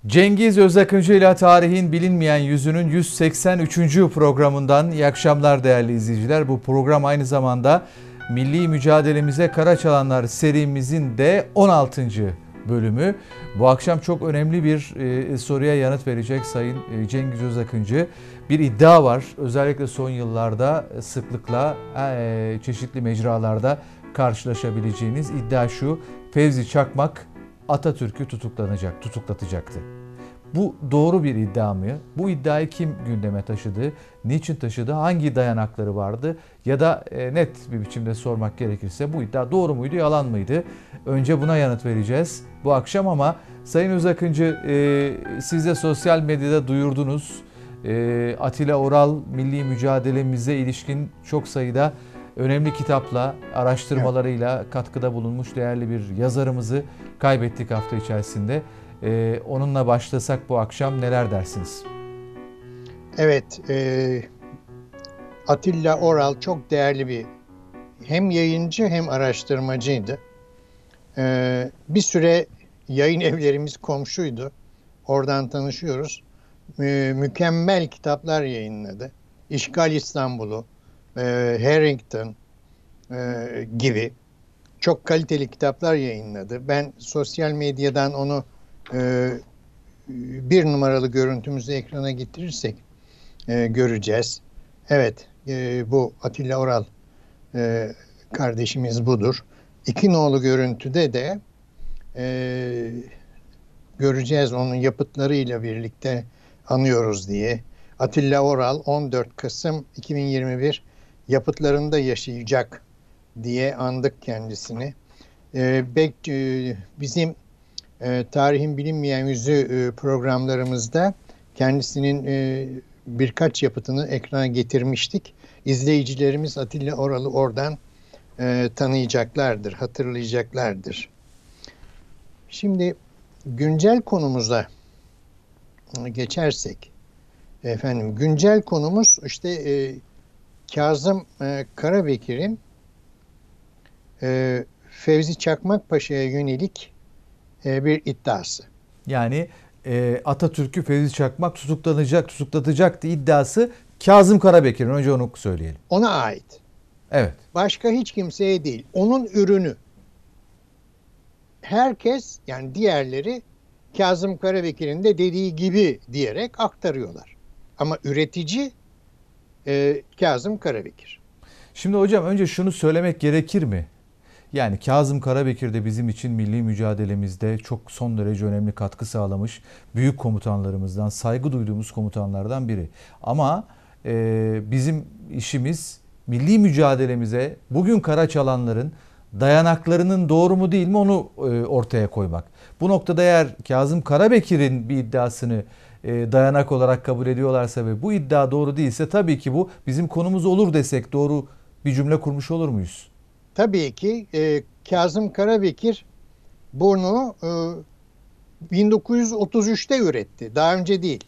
Cengiz Özakıncı ile tarihin bilinmeyen yüzünün 183. programından iyi akşamlar değerli izleyiciler. Bu program aynı zamanda milli mücadelemize kara çalanlar serimizin de 16. bölümü. Bu akşam çok önemli bir soruya yanıt verecek Sayın Cengiz Özakıncı. Bir iddia var. Özellikle son yıllarda sıklıkla çeşitli mecralarda karşılaşabileceğiniz iddia şu: Fevzi Çakmak Atatürk'ü tutuklatacaktı. Bu doğru bir iddia mı? Bu iddiayı kim gündeme taşıdı? Niçin taşıdı? Hangi dayanakları vardı? Ya da net bir biçimde sormak gerekirse bu iddia doğru muydu, yalan mıydı? Önce buna yanıt vereceğiz bu akşam ama Sayın Özakıncı, siz de sosyal medyada duyurdunuz. Atilla Oral milli mücadelemize ilişkin çok sayıda önemli kitapla, araştırmalarıyla katkıda bulunmuş değerli bir yazarımızı kaybettik hafta içerisinde. Onunla başlasak bu akşam neler dersiniz? Evet, Atilla Oral çok değerli bir hem yayıncı hem araştırmacıydı. Bir süre yayın evlerimiz komşuydu. Oradan tanışıyoruz. Mükemmel kitaplar yayınladı. İşgal İstanbul'u, Harrington gibi çok kaliteli kitaplar yayınladı. Ben sosyal medyadan onu bir numaralı görüntümüzü ekrana getirirsek göreceğiz. Evet, bu Atilla Oral kardeşimiz budur. İki nolu görüntüde de göreceğiz, onun yapıtlarıyla birlikte anıyoruz diye. Atilla Oral 14 Kasım 2021 yapıtlarında yaşayacak diye andık kendisini. Bizim Tarihin Bilinmeyen Yüzü programlarımızda kendisinin birkaç yapıtını ekrana getirmiştik. İzleyicilerimiz Atilla Oral'ı oradan tanıyacaklardır, hatırlayacaklardır. Şimdi güncel konumuza geçersek, güncel konumuz işte Kazım Karabekir'in Fevzi Çakmak Paşa'ya yönelik bir iddiası. Yani Atatürk'ü Fevzi Çakmak tutuklatacaktı iddiası Kazım Karabekir'in. Önce onu söyleyelim. Ona ait. Evet. Başka hiç kimseye değil. Onun ürünü. Herkes, yani diğerleri, Kazım Karabekir'in de dediği gibi diyerek aktarıyorlar. Ama üretici Kazım Karabekir. Şimdi hocam önce şunu söylemek gerekir mi? Yani Kazım Karabekir de bizim için milli mücadelemizde çok son derece önemli katkı sağlamış büyük komutanlarımızdan, saygı duyduğumuz komutanlardan biri. Ama bizim işimiz milli mücadelemize bugün kara çalanların dayanaklarının doğru mu değil mi onu ortaya koymak. Bu noktada eğer Kazım Karabekir'in bir iddiasını dayanak olarak kabul ediyorlarsa ve bu iddia doğru değilse tabii ki bu bizim konumuz olur desek doğru bir cümle kurmuş olur muyuz? Tabii ki Kazım Karabekir bunu 1933'te üretti. Daha önce değil.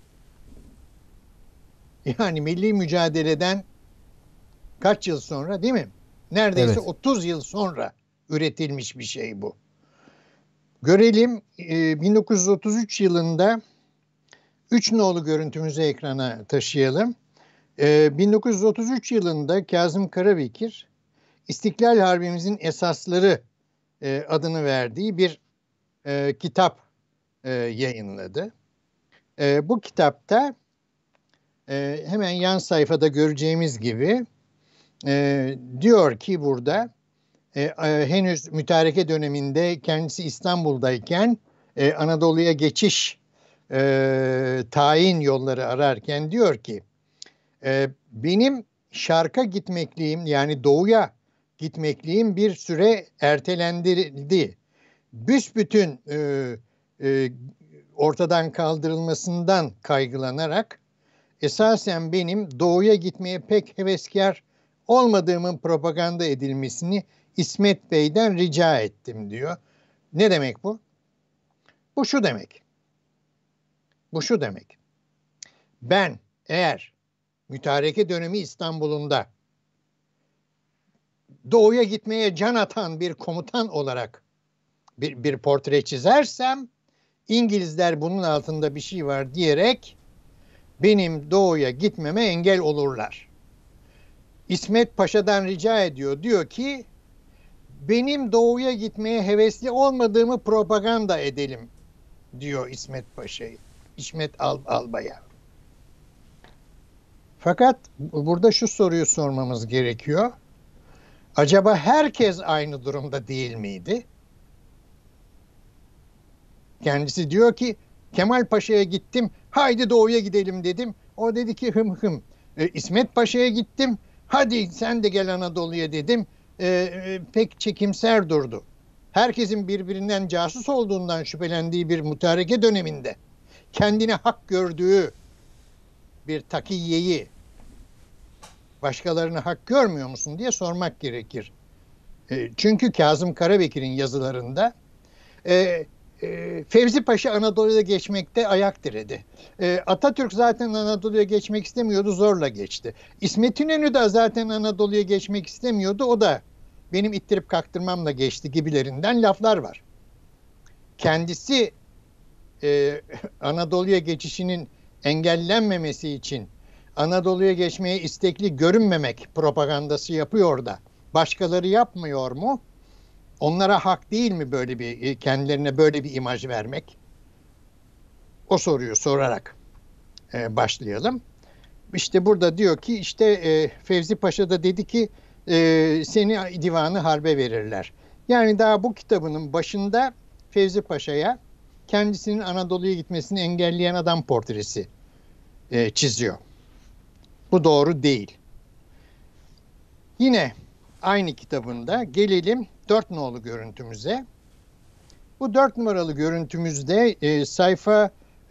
Yani milli mücadeleden kaç yıl sonra, değil mi? Neredeyse Evet. 30 yıl sonra üretilmiş bir şey bu. Görelim, 1933 yılında 3 nolu görüntümüzü ekrana taşıyalım. 1933 yılında Kazım Karabekir İstiklal Harbimizin Esasları adını verdiği bir kitap yayınladı. Bu kitapta hemen yan sayfada göreceğimiz gibi diyor ki burada henüz mütareke döneminde kendisi İstanbul'dayken Anadolu'ya geçiş tayin yolları ararken diyor ki benim şarka gitmekliğim, yani doğuya gitmekliğim bir süre ertelendirildi. Büsbütün ortadan kaldırılmasından kaygılanarak esasen benim doğuya gitmeye pek heveskar olmadığımın propaganda edilmesini İsmet Bey'den rica ettim diyor. Ne demek bu? Bu şu demek. Bu şu demek. Ben eğer mütareke dönemi İstanbul'unda doğuya gitmeye can atan bir komutan olarak bir portre çizersem İngilizler bunun altında bir şey var diyerek benim doğuya gitmeme engel olurlar. İsmet Paşa'dan rica ediyor. Diyor ki benim doğuya gitmeye hevesli olmadığımı propaganda edelim diyor İsmet Paşa'yı. İsmet Albay'a. Fakat burada şu soruyu sormamız gerekiyor. Acaba herkes aynı durumda değil miydi? Kendisi diyor ki Kemal Paşa'ya gittim, haydi doğuya gidelim dedim. O dedi ki hım hım. İsmet Paşa'ya gittim, hadi sen de gel Anadolu'ya dedim. Pek çekimser durdu. Herkesin birbirinden casus olduğundan şüphelendiği bir mütareke döneminde kendine hak gördüğü bir takiyyeyi başkalarına hak görmüyor musun diye sormak gerekir. Çünkü Kazım Karabekir'in yazılarında Fevzi Paşa Anadolu'ya geçmekte ayak diredi. Atatürk zaten Anadolu'ya geçmek istemiyordu, zorla geçti. İsmet İnönü de zaten Anadolu'ya geçmek istemiyordu, o da benim ittirip kaktırmamla geçti gibilerinden laflar var. Kendisi Anadolu'ya geçişinin engellenmemesi için Anadolu'ya geçmeye istekli görünmemek propagandası yapıyor da başkaları yapmıyor mu? Onlara hak değil mi böyle bir kendilerine böyle bir imaj vermek? O soruyu sorarak başlayalım. İşte burada diyor ki işte Fevzi Paşa da dedi ki seni divanı harbe verirler. Yani daha bu kitabının başında Fevzi Paşa'ya kendisinin Anadolu'ya gitmesini engelleyen adam portresi çiziyor. Bu doğru değil. Yine aynı kitabında gelelim 4 nolu görüntümüze. Bu 4 numaralı görüntümüzde sayfa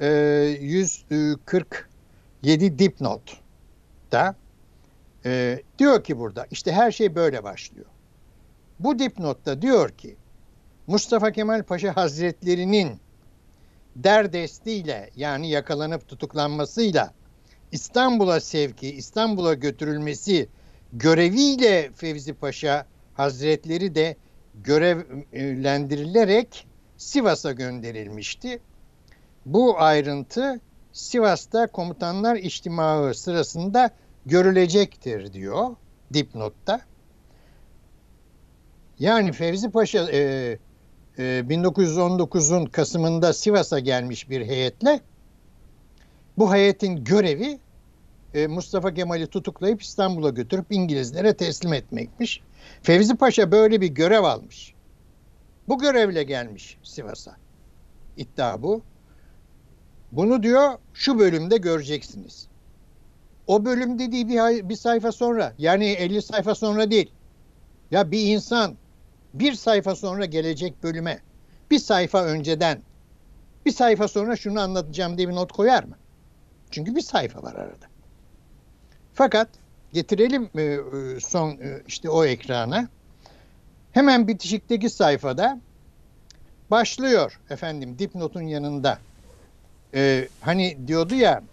147 dipnotta diyor ki burada işte her şey böyle başlıyor. Bu dipnotta diyor ki Mustafa Kemal Paşa Hazretleri'nin derdestiyle yani yakalanıp tutuklanmasıyla İstanbul'a sevki, İstanbul'a götürülmesi göreviyle Fevzi Paşa Hazretleri de görevlendirilerek Sivas'a gönderilmişti. Bu ayrıntı Sivas'ta komutanlar içtimağı sırasında görülecektir diyor dipnotta. Yani Fevzi Paşa 1919'un Kasım'ında Sivas'a gelmiş bir heyetle bu heyetin görevi Mustafa Kemal'i tutuklayıp İstanbul'a götürüp İngilizlere teslim etmekmiş. Fevzi Paşa böyle bir görev almış. Bu görevle gelmiş Sivas'a. İddia bu. Bunu diyor şu bölümde göreceksiniz. O bölüm dediği bir sayfa sonra, yani 50 sayfa sonra değil. Ya bir insan bir sayfa sonra gelecek bölüme bir sayfa önceden bir sayfa sonra şunu anlatacağım diye bir not koyar mı? Çünkü bir sayfa var arada. Fakat getirelim son işte o ekrana. Hemen bitişikteki sayfada başlıyor efendim dipnotun yanında. Hani diyordu ya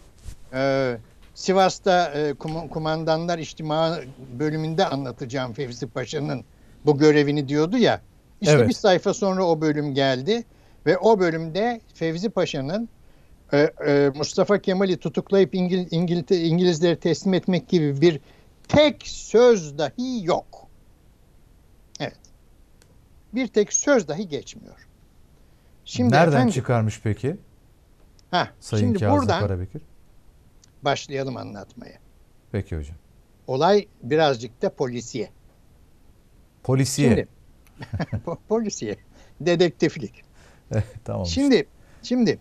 Sivas'ta kumandanlar içtimağı bölümünde anlatacağım Fevzi Paşa'nın bu görevini diyordu ya. İşte evet. Bir sayfa sonra o bölüm geldi ve o bölümde Fevzi Paşa'nın Mustafa Kemal'i tutuklayıp İngilizlere teslim etmek gibi bir tek söz dahi yok. Evet. Bir tek söz dahi geçmiyor. Şimdi nereden efendim, çıkarmış peki? Sayın şimdi Kazım buradan Karabekir başlayalım anlatmaya. Peki hocam. Olay birazcık da polisiye. Polisiye. Şimdi, polisiye. Dedektiflik. Tamam. Şimdi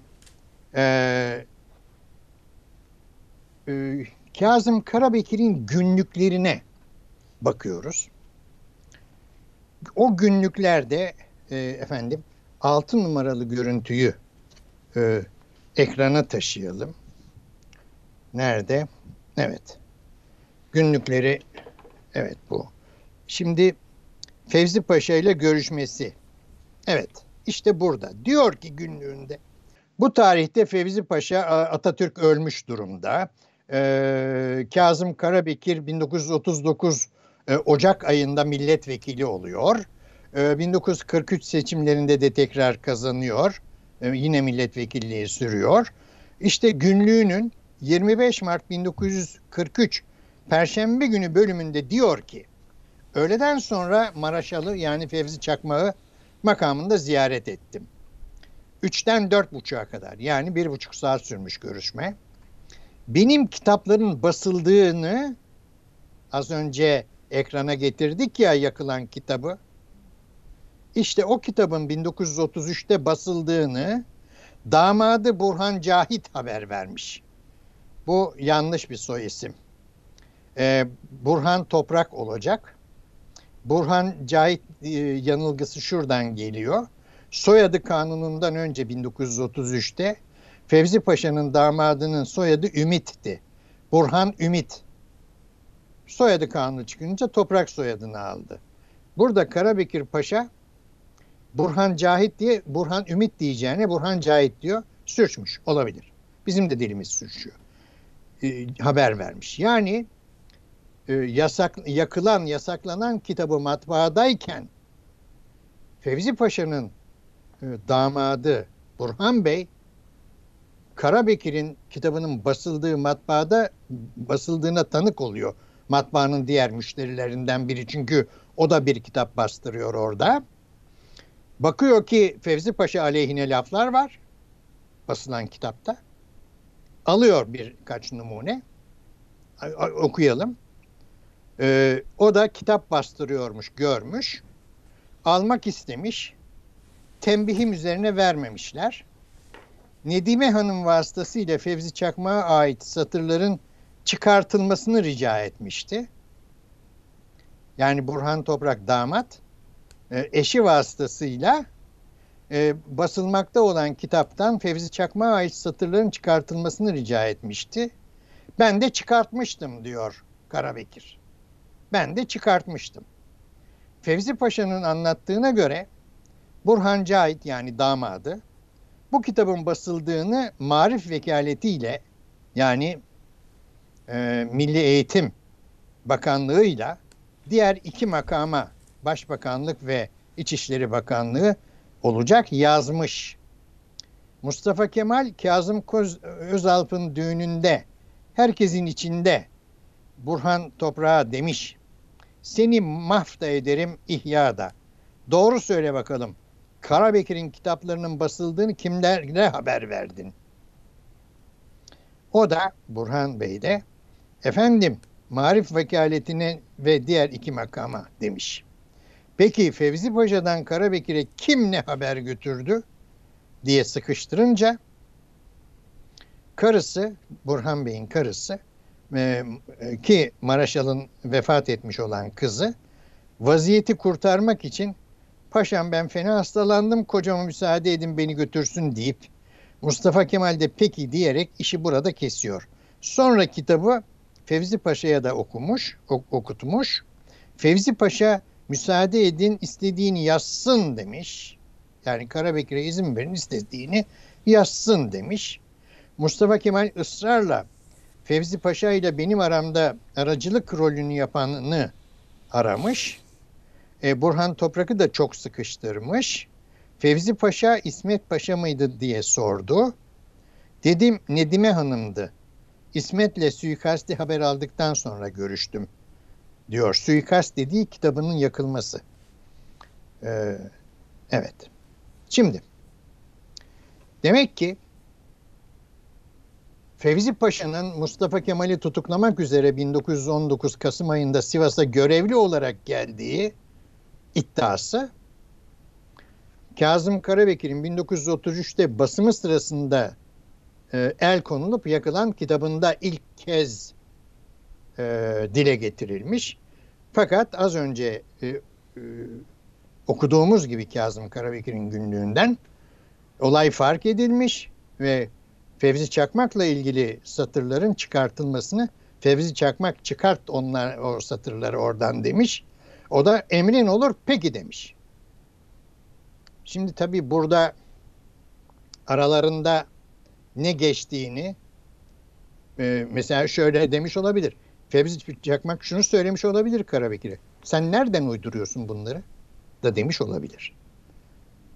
Kazım Karabekir'in günlüklerine bakıyoruz. O günlüklerde efendim 6 numaralı görüntüyü ekrana taşıyalım. Nerede? Evet. Günlükleri evet bu. Şimdi Fevzi Paşa ile görüşmesi. Evet. İşte burada. Diyor ki günlüğünde bu tarihte Fevzi Paşa Atatürk ölmüş durumda. Kazım Karabekir 1939 Ocak ayında milletvekili oluyor. 1943 seçimlerinde de tekrar kazanıyor. yine milletvekilliği sürüyor. İşte günlüğünün 25 Mart 1943 Perşembe günü bölümünde diyor ki, öğleden sonra Maraşalı yani Fevzi Çakmak'ı makamında ziyaret ettim. 3'ten 4.30'a kadar, yani 1,5 saat sürmüş görüşme. Benim kitapların basıldığını, az önce ekrana getirdik ya yakılan kitabı, İşte o kitabın 1933'te basıldığını damadı Burhan Cahit haber vermiş. Bu yanlış bir soy isim. Burhan Toprak olacak. Burhan Cahit yanılgısı şuradan geliyor. Soyadı kanunundan önce 1933'te Fevzi Paşa'nın damadının soyadı Ümit'ti. Burhan Ümit. Soyadı kanunu çıkınca Toprak soyadını aldı. Burada Karabekir Paşa Burhan Cahit diye Burhan Ümit diyeceğine Burhan Cahit diyor. Sürçmüş olabilir. Bizim de dilimiz sürçüyor. Haber vermiş. Yani yasaklanan kitabı matbaadayken Fevzi Paşa'nın damadı Burhan Bey Karabekir'in kitabının basıldığı matbaada basıldığına tanık oluyor. Matbaanın diğer müşterilerinden biri, çünkü o da bir kitap bastırıyor orada. Bakıyor ki Fevzi Paşa aleyhine laflar var basılan kitapta. Alıyor birkaç numune. Okuyalım. O da kitap bastırıyormuş, görmüş. Almak istemiş. Tembihim üzerine vermemişler. Nedime Hanım vasıtasıyla Fevzi Çakmak'a ait satırların çıkartılmasını rica etmişti. Yani Burhan Toprak damat eşi vasıtasıyla basılmakta olan kitaptan Fevzi Çakmak'a ait satırların çıkartılmasını rica etmişti. Ben de çıkartmıştım diyor Karabekir. Ben de çıkartmıştım. Fevzi Paşa'nın anlattığına göre Burhan Cahit yani damadı bu kitabın basıldığını Marif Vekaletiyle, yani Milli Eğitim Bakanlığı'yla diğer iki makama, Başbakanlık ve İçişleri Bakanlığı olacak, yazmış. Mustafa Kemal Kazım Özalp'ın düğününde herkesin içinde Burhan Toprak'a demiş, seni mahfda ederim ihyada. Doğru söyle bakalım, Karabekir'in kitaplarının basıldığını kimlerle haber verdin? O da Burhan Bey de efendim Marif Vekaletine ve diğer iki makama demiş. Peki Fevzi Paşa'dan Karabekir'e kim ne haber götürdü diye sıkıştırınca karısı, Burhan Bey'in karısı ki Maraşal'ın vefat etmiş olan kızı, vaziyeti kurtarmak için paşam ben fena hastalandım, kocama müsaade edin beni götürsün deyip Mustafa Kemal de peki diyerek işi burada kesiyor. Sonra kitabı Fevzi Paşa'ya da okutmuş. Fevzi Paşa müsaade edin istediğini yazsın demiş. Yani Karabekir'e izin verin istediğini yazsın demiş. Mustafa Kemal ısrarla Fevzi Paşa ile benim aramda aracılık rolünü yapanını aramış. Burhan Toprak'ı da çok sıkıştırmış. Fevzi Paşa İsmet Paşa mıydı diye sordu. Dedim Nedime Hanım'dı. İsmet'le suikasti haber aldıktan sonra görüştüm diyor. Suikast dediği kitabının yakılması. Evet. Şimdi demek ki Fevzi Paşa'nın Mustafa Kemal'i tutuklamak üzere 1919 Kasım ayında Sivas'a görevli olarak geldiği iddiası, Kazım Karabekir'in 1933'te basımı sırasında el konulup yakılan kitabında ilk kez dile getirilmiş. Fakat az önce okuduğumuz gibi Kazım Karabekir'in günlüğünden olay fark edilmiş ve Fevzi Çakmak'la ilgili satırların çıkartılmasını, Fevzi Çakmak çıkart o satırları oradan demiş. O da emrin olur peki demiş. Şimdi tabii burada aralarında ne geçtiğini mesela şöyle demiş olabilir. Fevzi Çakmak şunu söylemiş olabilir Karabekir'e. Sen nereden uyduruyorsun bunları? Da demiş olabilir.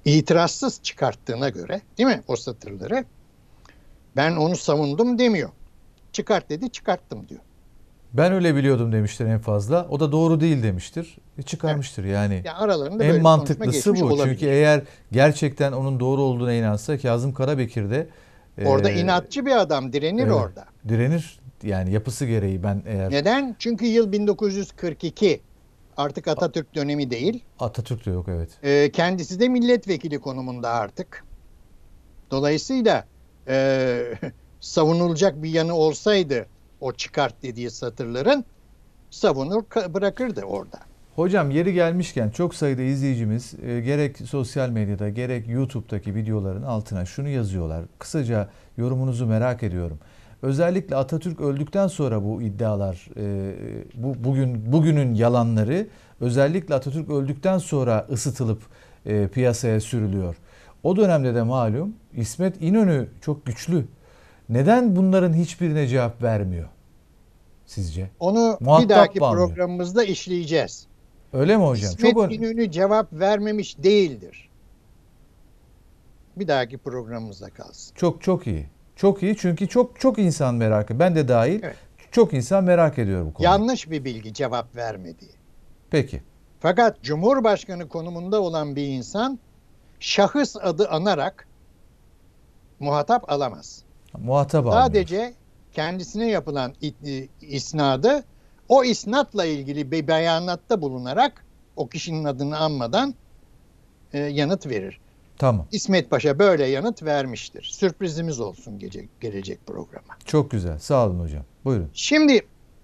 itirazsız çıkarttığına göre, değil mi, o satırları, ben onu savundum demiyor. Çıkart dedi, çıkarttım diyor. Ben öyle biliyordum demiştir en fazla. O da doğru değil demiştir. Çıkarmıştır yani. Yani aralarında En böyle bir konuşma mantıklısı geçmiş bu. olabilir. Çünkü eğer gerçekten onun doğru olduğuna inansa Kazım Karabekir de Orada inatçı bir adam, direnir evet, orada. direnir. Yani yapısı gereği ben eğer Neden? Çünkü yıl 1942. Artık Atatürk dönemi değil. Atatürk de yok evet. Kendisi de milletvekili konumunda artık. Dolayısıyla savunulacak bir yanı olsaydı o çıkart dediği satırların, savunur bırakırdı orada. Hocam yeri gelmişken çok sayıda izleyicimiz gerek sosyal medyada gerek YouTube'daki videoların altına şunu yazıyorlar. Kısaca yorumunuzu merak ediyorum. Özellikle Atatürk öldükten sonra bu iddialar, bugünün yalanları özellikle Atatürk öldükten sonra ısıtılıp piyasaya sürülüyor. O dönemde de malum İsmet İnönü çok güçlü. Neden bunların hiçbirine cevap vermiyor sizce? Onu Muhatap bir dahaki mı almıyor? programımızda işleyeceğiz. Öyle mi hocam? İsmet İnönü cevap vermemiş değildir. Bir dahaki programımızda kalsın. Çok iyi. Çok iyi çünkü çok insan merak ediyor. Ben de dahil Evet. çok insan merak ediyor bu konuyu. Yanlış bir bilgi, cevap vermediği. Peki. Fakat Cumhurbaşkanı konumunda olan bir insan şahıs adı anarak muhatap alamaz. Muhatap almıyor. Sadece kendisine yapılan isnadı o isnatla ilgili bir beyanatta bulunarak o kişinin adını anmadan yanıt verir. Tamam. İsmet Paşa böyle yanıt vermiştir. Sürprizimiz olsun gelecek programa. Çok güzel. Sağ olun hocam. Buyurun. Şimdi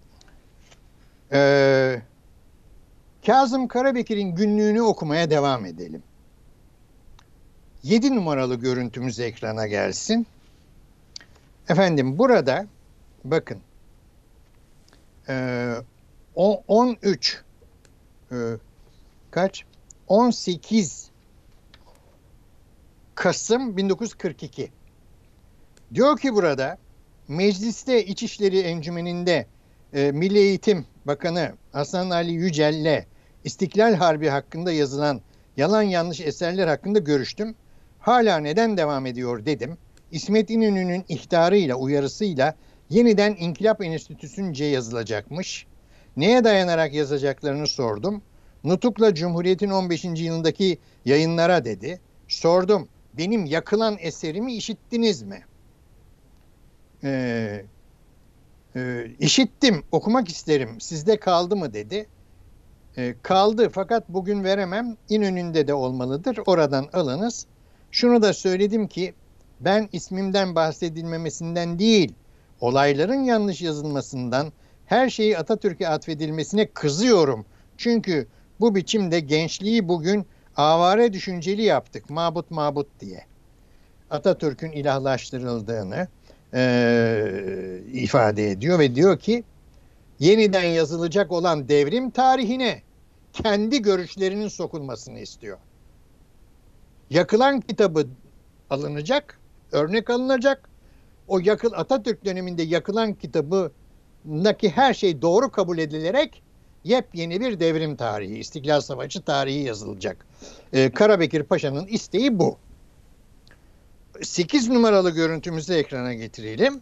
Kazım Karabekir'in günlüğünü okumaya devam edelim. 7 numaralı görüntümüz ekrana gelsin. Efendim burada bakın 13 18 Kasım 1942. Diyor ki burada mecliste İçişleri Encümeni'nde Milli Eğitim Bakanı Hasan Ali Yücel'le İstiklal Harbi hakkında yazılan yalan yanlış eserler hakkında görüştüm. Hala neden devam ediyor dedim. İsmet İnönü'nün ihtarıyla, uyarısıyla yeniden İnkılap Enstitüsü'nce yazılacakmış. Neye dayanarak yazacaklarını sordum. Nutuk'la Cumhuriyet'in 15. yılındaki yayınlara dedi. Sordum, benim yakılan eserimi işittiniz mi? İşittim, okumak isterim, sizde kaldı mı dedi. Kaldı fakat bugün veremem, İnönü'nde de olmalıdır, oradan alınız. Şunu da söyledim ki, ben ismimden bahsedilmemesinden değil, olayların yanlış yazılmasından, her şeyi Atatürk'e atfedilmesine kızıyorum. Çünkü bu biçimde gençliği bugün avare düşünceli yaptık, mabut diye. Atatürk'ün ilahlaştırıldığını ifade ediyor ve diyor ki, yeniden yazılacak olan devrim tarihine kendi görüşlerinin sokulmasını istiyor. Yakılan kitabı alınacak, örnek alınacak. O Atatürk döneminde yakılan kitabındaki her şey doğru kabul edilerek yepyeni bir devrim tarihi, İstiklal Savaşı tarihi yazılacak. Karabekir Paşa'nın isteği bu. 8 numaralı görüntümüzü ekrana getirelim.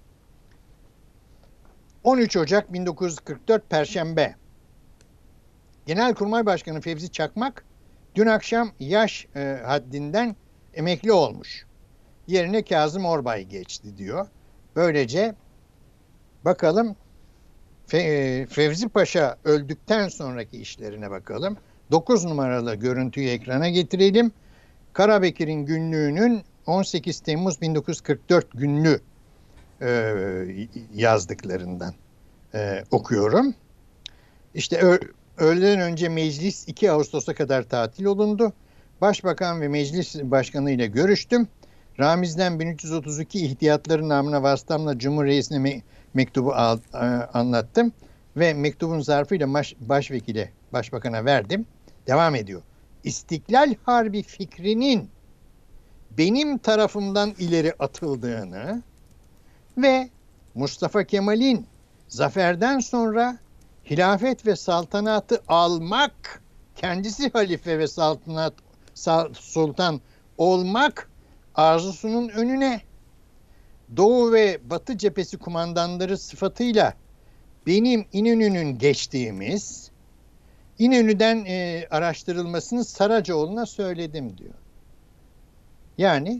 13 Ocak 1944 Perşembe. Genelkurmay Başkanı Fevzi Çakmak dün akşam yaş haddinden emekli olmuş. Yerine Kazım Orbay geçti diyor. Böylece bakalım Fevzi Paşa öldükten sonraki işlerine bakalım. 9 numaralı görüntüyü ekrana getirelim. Karabekir'in günlüğünün 18 Temmuz 1944 günlü yazdıklarından okuyorum. İşte öğleden önce meclis 2 Ağustos'a kadar tatil olundu. Başbakan ve meclis başkanı ile görüştüm. Ramiz'den 1332 ihtiyatları namına vasıtamla Cumhur Reisine mektubu anlattım. Ve mektubun zarfıyla başvekile, başbakana verdim. Devam ediyor. İstiklal Harbi fikrinin benim tarafımdan ileri atıldığını ve Mustafa Kemal'in zaferden sonra hilafet ve saltanatı almak, kendisi halife ve saltanat sultan olmak arzusunun önüne, Doğu ve Batı cephesi kumandanları sıfatıyla benim İnönü'nün geçtiğimiz, İnönü'den araştırılmasını Saracoğlu'na söyledim diyor. Yani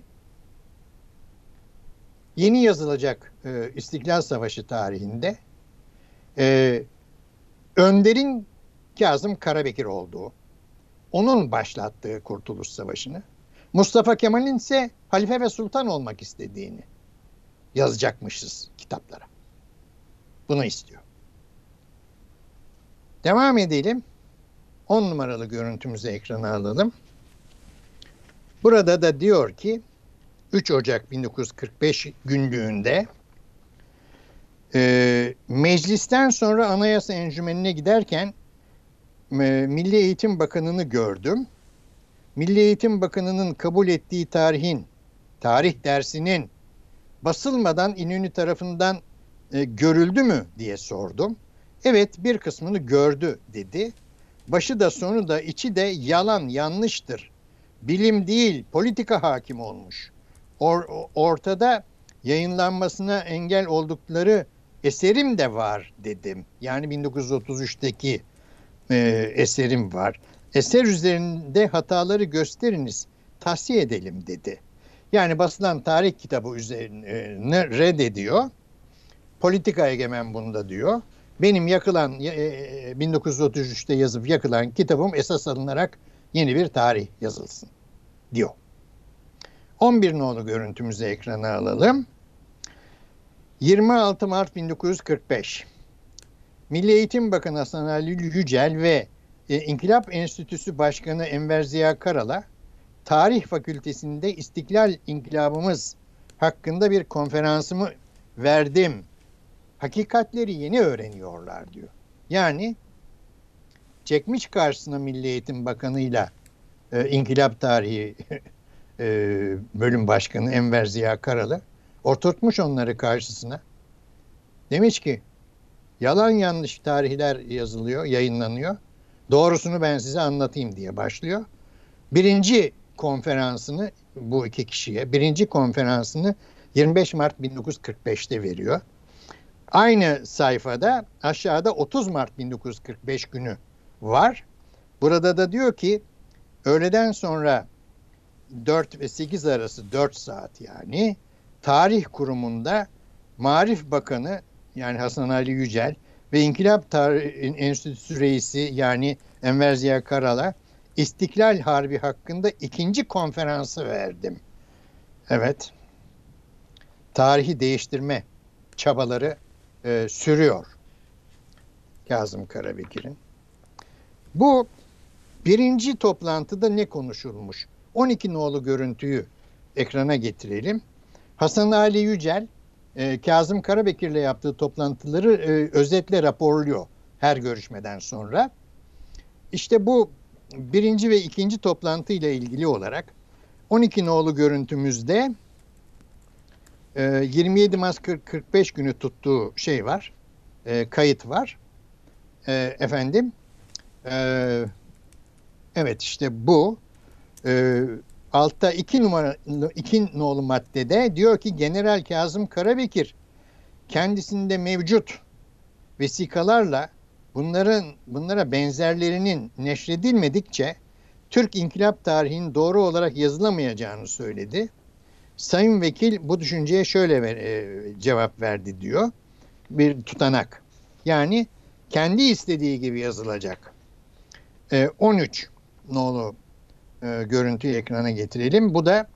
yeni yazılacak İstiklal Savaşı tarihinde önderin Kazım Karabekir olduğu, onun başlattığı Kurtuluş Savaşı'nı, Mustafa Kemal'in ise halife ve sultan olmak istediğini yazacakmışız kitaplara. Bunu istiyor. Devam edelim. 10 numaralı görüntümüzü ekrana alalım. Burada da diyor ki 3 Ocak 1945 günlüğünde meclisten sonra Anayasa Encümeni'ne giderken Milli Eğitim Bakanı'nı gördüm. Milli Eğitim Bakanı'nın kabul ettiği tarih dersinin basılmadan İnönü tarafından görüldü mü diye sordum. Evet, bir kısmını gördü dedi. Başı da sonu da içi de yalan, yanlıştır. Bilim değil, politika hakim olmuş. Ortada yayınlanmasına engel oldukları eserim de var dedim. Yani 1933'teki eserim var. Eser üzerinde hataları gösteriniz, tahsiye edelim dedi. Yani basılan tarih kitabı üzerine reddediyor. Politika egemen bunda diyor. Benim yakılan 1933'te yazıp yakılan kitabım esas alınarak yeni bir tarih yazılsın diyor. 11 nolu görüntümüzü ekrana alalım. 26 Mart 1945. Milli Eğitim Bakanı Hasan Ali Yücel ve İnkılap Enstitüsü Başkanı Enver Ziya Karal'a Tarih Fakültesi'nde İstiklal İnkılabımız hakkında bir konferansımı verdim. Hakikatleri yeni öğreniyorlar diyor. Yani çekmiş karşısına Milli Eğitim Bakanı'yla İnkılap Tarihi Bölüm Başkanı Enver Ziya Karalı oturtmuş onları karşısına. Demiş ki yalan yanlış tarihler yazılıyor, yayınlanıyor. Doğrusunu ben size anlatayım diye başlıyor. Birinci konferansını bu iki kişiye, birinci konferansını 25 Mart 1945'te veriyor. Aynı sayfada aşağıda 30 Mart 1945 günü var. Burada da diyor ki öğleden sonra 4 ve 8 arası 4 saat yani Tarih Kurumu'nda Maarif Bakanı yani Hasan Ali Yücel ve İnkılap Tarih Enstitüsü Reisi yani Enver Ziya Karal'a İstiklal Harbi hakkında ikinci konferansı verdim. Evet. Tarihi değiştirme çabaları sürüyor Kazım Karabekir'in. Bu birinci toplantıda ne konuşulmuş? 12 nolu görüntüyü ekrana getirelim. Hasan Ali Yücel Kazım Karabekir'le yaptığı toplantıları özetle raporluyor her görüşmeden sonra. İşte bu birinci ve ikinci toplantı ile ilgili olarak 12 nolu görüntümüzde 27 Mart 45 günü tuttuğu şey var, kayıt var. Efendim, evet işte bu. Altta 2 nolu maddede diyor ki General Kazım Karabekir kendisinde mevcut vesikalarla bunlara benzerlerinin neşredilmedikçe Türk İnkılap tarihinin doğru olarak yazılamayacağını söyledi. Sayın Vekil bu düşünceye şöyle cevap verdi diyor. Bir tutanak. Yani kendi istediği gibi yazılacak. 13 nolu görüntüyü ekrana getirelim. Bu da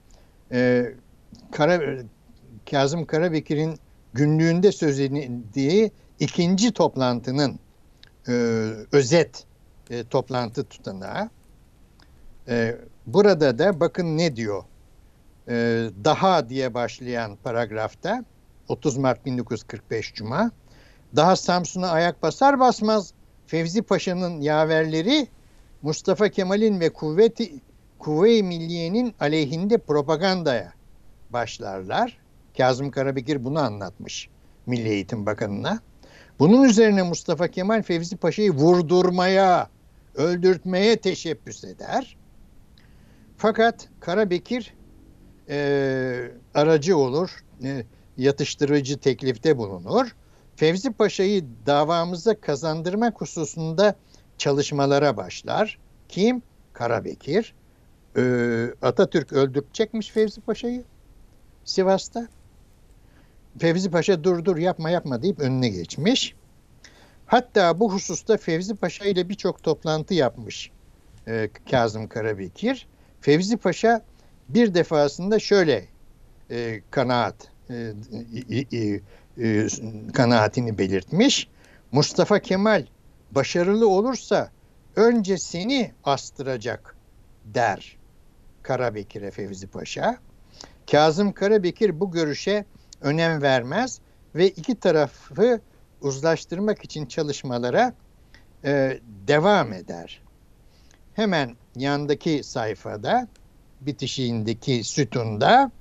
Kazım Karabekir'in günlüğünde söz edildiği ikinci toplantının özet toplantı tutanağı. Burada da bakın ne diyor. Daha diye başlayan paragrafta 30 Mart 1945 Cuma daha Samsun'a ayak basar basmaz Fevzi Paşa'nın yaverleri Mustafa Kemal'in ve Kuvve-i Milliye'nin aleyhinde propagandaya başlarlar. Kazım Karabekir bunu anlatmış Milli Eğitim Bakanı'na. Bunun üzerine Mustafa Kemal Fevzi Paşa'yı vurdurmaya, öldürtmeye teşebbüs eder. Fakat Karabekir aracı olur, yatıştırıcı teklifte bulunur. Fevzi Paşa'yı davamıza kazandırmak hususunda çalışmalara başlar. Kim? Karabekir. Atatürk öldürecekmiş Fevzi Paşa'yı Sivas'ta. Fevzi Paşa dur yapma deyip önüne geçmiş. Hatta bu hususta Fevzi Paşa ile birçok toplantı yapmış Kazım Karabekir. Fevzi Paşa bir defasında şöyle kanaatini belirtmiş. Mustafa Kemal başarılı olursa önce seni astıracak der Karabekir'e Fevzi Paşa. Kazım Karabekir bu görüşe önem vermez ve iki tarafı uzlaştırmak için çalışmalara devam eder. Hemen yandaki sayfada, bitişiğindeki sütunda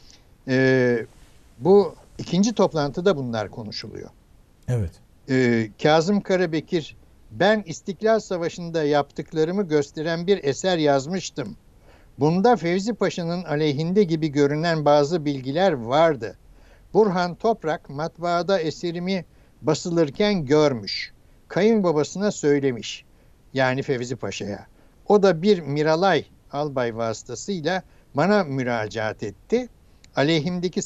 bu ikinci toplantıda bunlar konuşuluyor. Evet. Kazım Karabekir, ben İstiklal Savaşı'nda yaptıklarımı gösteren bir eser yazmıştım. Bunda Fevzi Paşa'nın aleyhinde gibi görünen bazı bilgiler vardı. Burhan Toprak matbaada eserimi basılırken görmüş. Kayınbabasına söylemiş. Yani Fevzi Paşa'ya. O da bir Miralay albay vasıtasıyla bana müracaat etti. Aleyhindeki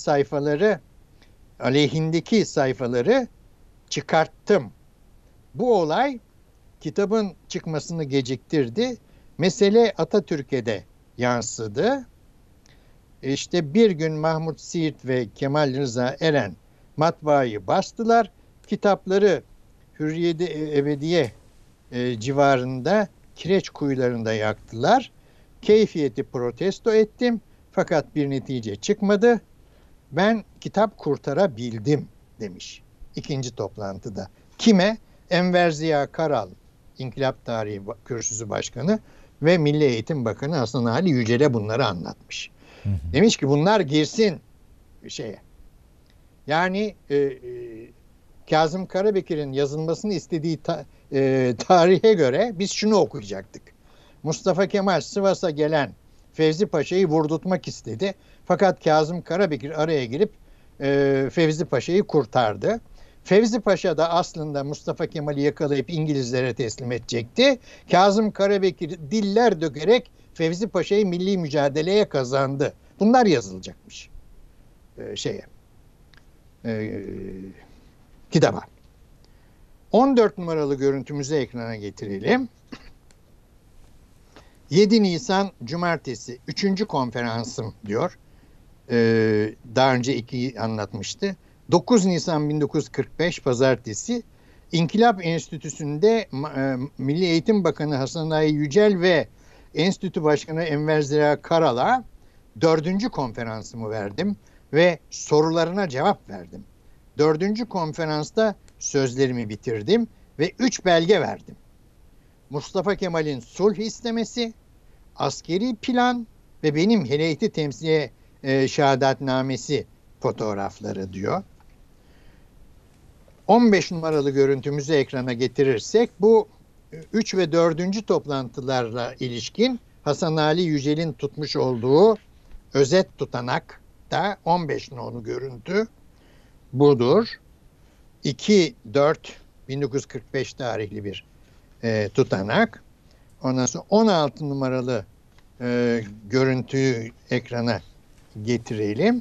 sayfaları çıkarttım. Bu olay kitabın çıkmasını geciktirdi. Mesele Atatürk'e de yansıdı. İşte bir gün Mahmut Siirt ve Kemal Rıza Eren matbaayı bastılar. Kitapları Hürriyet-i Ebediye civarında kireç kuyularında yaktılar. Keyfiyeti protesto ettim fakat bir netice çıkmadı. Ben kitap kurtarabildim demiş ikinci toplantıda. Kime? Enver Ziya Karal, İnkılap Tarihi Kürsüsü Başkanı ve Milli Eğitim Bakanı Hasan Ali Yücel'e bunları anlatmış. Demiş ki bunlar girsin şeye. Yani Kazım Karabekir'in yazılmasını istediği tarihe göre biz şunu okuyacaktık. Mustafa Kemal Sivas'a gelen Fevzi Paşa'yı vurdurtmak istedi. Fakat Kazım Karabekir araya girip Fevzi Paşa'yı kurtardı. Fevzi Paşa da aslında Mustafa Kemal'i yakalayıp İngilizlere teslim edecekti. Kazım Karabekir diller dökerek Fevzi Paşa'yı milli mücadeleye kazandı. Bunlar yazılacakmış kitaba. 14 numaralı görüntümüzü ekrana getirelim. 7 Nisan Cumartesi 3. konferansım diyor. Daha önce 2'yi anlatmıştı. 9 Nisan 1945 Pazartesi İnkılap Enstitüsü'nde Milli Eğitim Bakanı Hasan Ali Yücel ve Enstitü Başkanı Enver Ziya Karal'a 4. konferansımı verdim ve sorularına cevap verdim. 4. konferansta sözlerimi bitirdim ve 3 belge verdim. Mustafa Kemal'in sulh istemesi, askeri plan ve benim heyeti temsiliye şehadatnamesi fotoğrafları diyor. 15 numaralı görüntümüzü ekrana getirirsek bu 3 ve 4. toplantılarla ilişkin Hasan Ali Yücel'in tutmuş olduğu özet tutanakta 15 nolu görüntü budur. 2-4-1945 tarihli bir tutanak. Ondan sonra 16 numaralı görüntüyü ekrana getirelim.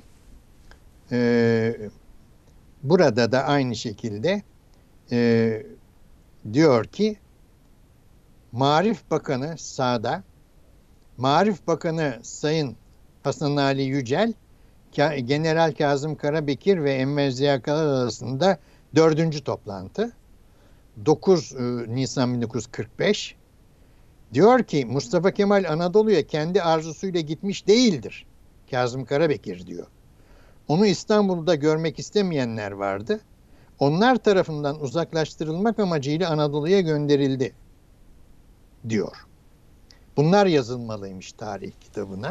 Burada da aynı şekilde diyor ki Marif Bakanı sağda, Marif Bakanı Sayın Hasan Ali Yücel, General Kazım Karabekir ve Enver Ziya Karal arasında 4. toplantı. 9 Nisan 1945 diyor ki Mustafa Kemal Anadolu'ya kendi arzusuyla gitmiş değildir. Kazım Karabekir diyor. Onu İstanbul'da görmek istemeyenler vardı. Onlar tarafından uzaklaştırılmak amacıyla Anadolu'ya gönderildi diyor. Bunlar yazılmalıymış tarih kitabına.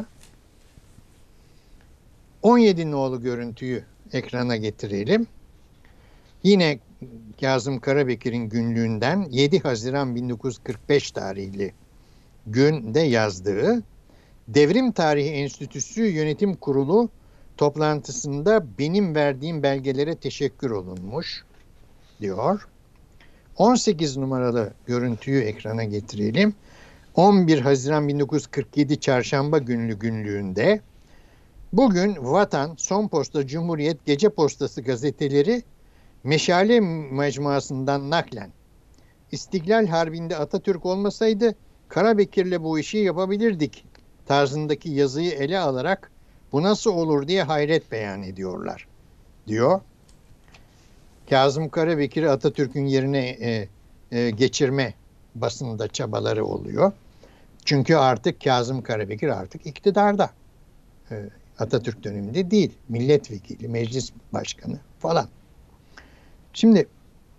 17 nolu görüntüyü ekrana getirelim. Yine Kazım Karabekir'in günlüğünden 7 Haziran 1945 tarihli günde yazdığı Devrim Tarihi Enstitüsü Yönetim Kurulu toplantısında benim verdiğim belgelere teşekkür olunmuş diyor. 18 numaralı görüntüyü ekrana getirelim. 11 Haziran 1947 Çarşamba günlüğünde bugün Vatan, Son Posta, Cumhuriyet, Gece Postası gazeteleri Meşale Mecmuası'ndan naklen İstiklal Harbi'nde Atatürk olmasaydı Karabekir'le bu işi yapabilirdik tarzındaki yazıyı ele alarak bu nasıl olur diye hayret beyan ediyorlar diyor. Kazım Karabekir'i Atatürk'ün yerine geçirme basında çabaları oluyor. Çünkü artık Kazım Karabekir artık iktidarda. Atatürk döneminde değil. Milletvekili, meclis başkanı falan. Şimdi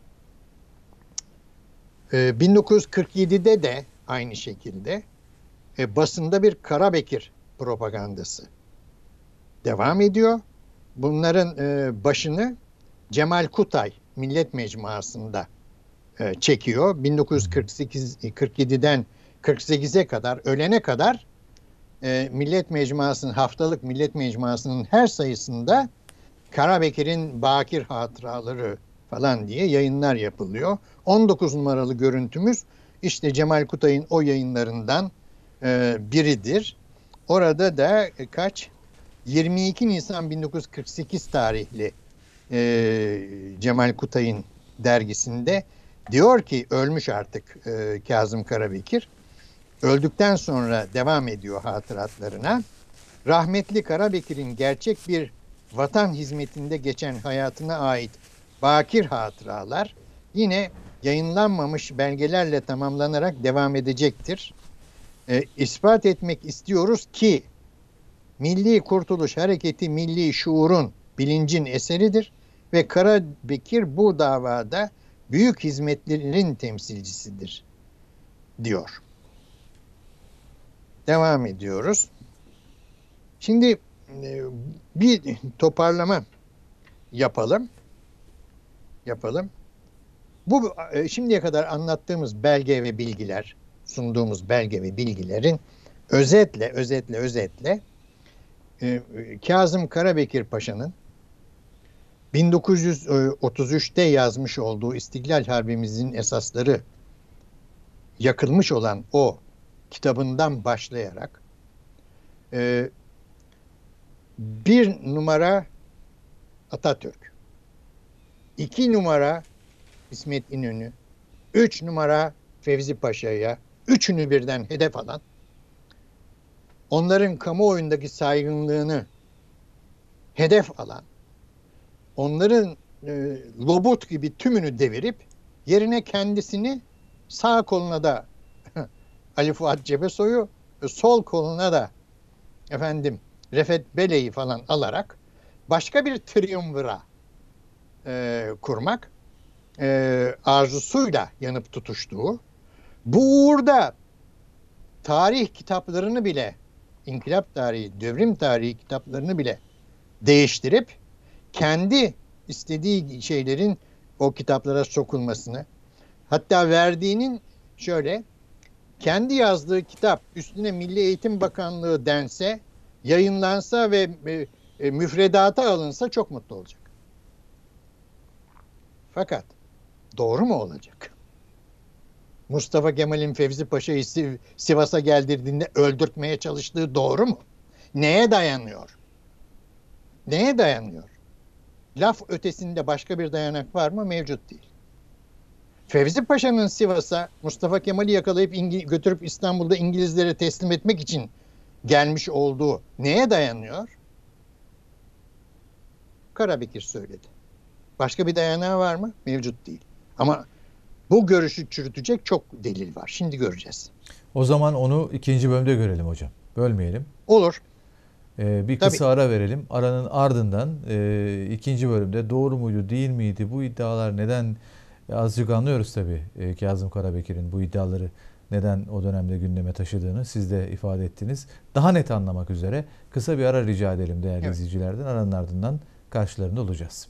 1947'de de aynı şekilde basında bir Karabekir propagandası devam ediyor. Bunların başını Cemal Kutay Millet Mecmuası'nda çekiyor. 1947'den 48'e kadar, ölene kadar Millet Mecmuası'nın, haftalık Millet Mecmuası'nın her sayısında Karabekir'in bakir hatıraları falan diye yayınlar yapılıyor. 19 numaralı görüntümüz işte Cemal Kutay'ın o yayınlarından biridir. Orada da 22 Nisan 1948 tarihli Cemal Kutay'ın dergisinde diyor ki ölmüş artık Kazım Karabekir. Öldükten sonra devam ediyor hatıratlarına. Rahmetli Karabekir'in gerçek bir vatan hizmetinde geçen hayatına ait bakir hatıralar yine yayınlanmamış belgelerle tamamlanarak devam edecektir. İspat etmek istiyoruz ki Milli Kurtuluş Hareketi milli şuurun, bilincin eseridir ve Karabekir bu davada büyük hizmetlerin temsilcisidir diyor. Devam ediyoruz. Şimdi bir toparlama yapalım. Bu şimdiye kadar anlattığımız belge ve bilgiler, sunduğumuz belge ve bilgilerin özetle Kazım Karabekir Paşa'nın 1933'te yazmış olduğu İstiklal Harbimizin esasları yakılmış olan o kitabından başlayarak bir numara Atatürk, 2 numara İsmet İnönü, 3 numara Fevzi Paşa'ya, üçünü birden hedef alan, onların kamuoyundaki saygınlığını hedef alan, onların lobut gibi tümünü devirip yerine kendisini sağ koluna da Ali Fuat Cebesoy'u, sol koluna da Refet Bele'yi falan alarak başka bir triumvira kurmak arzusuyla yanıp tutuştuğu, bu uğurda tarih kitaplarını bile, inkılap tarihi, devrim tarihi kitaplarını bile değiştirip kendi istediği şeylerin o kitaplara sokulmasını, hatta verdiğinin şöyle, kendi yazdığı kitap üstüne Milli Eğitim Bakanlığı dense, yayınlansa ve müfredata alınsa çok mutlu olacak. Fakat doğru mu olacak? Mustafa Kemal'in Fevzi Paşa'yı Sivas'a geldirdiğinde öldürtmeye çalıştığı doğru mu? Neye dayanıyor? Neye dayanıyor? Laf ötesinde başka bir dayanak var mı? Mevcut değil. Fevzi Paşa'nın Sivas'a Mustafa Kemal'i yakalayıp götürüp İstanbul'da İngilizlere teslim etmek için gelmiş olduğu neye dayanıyor? Karabekir söyledi. Başka bir dayanağı var mı? Mevcut değil. Ama bu görüşü çürütecek çok delil var. Şimdi göreceğiz. O zaman onu ikinci bölümde görelim hocam. Bölmeyelim. Olur. Bir kısa ara verelim. Aranın ardından ikinci bölümde doğru muydu, değil miydi, bu iddialar neden, azıcık anlıyoruz tabii Kazım Karabekir'in bu iddiaları neden o dönemde gündeme taşıdığını siz de ifade ettiniz. Daha net anlamak üzere kısa bir ara rica edelim değerli izleyicilerden. Aranın ardından karşılarında olacağız.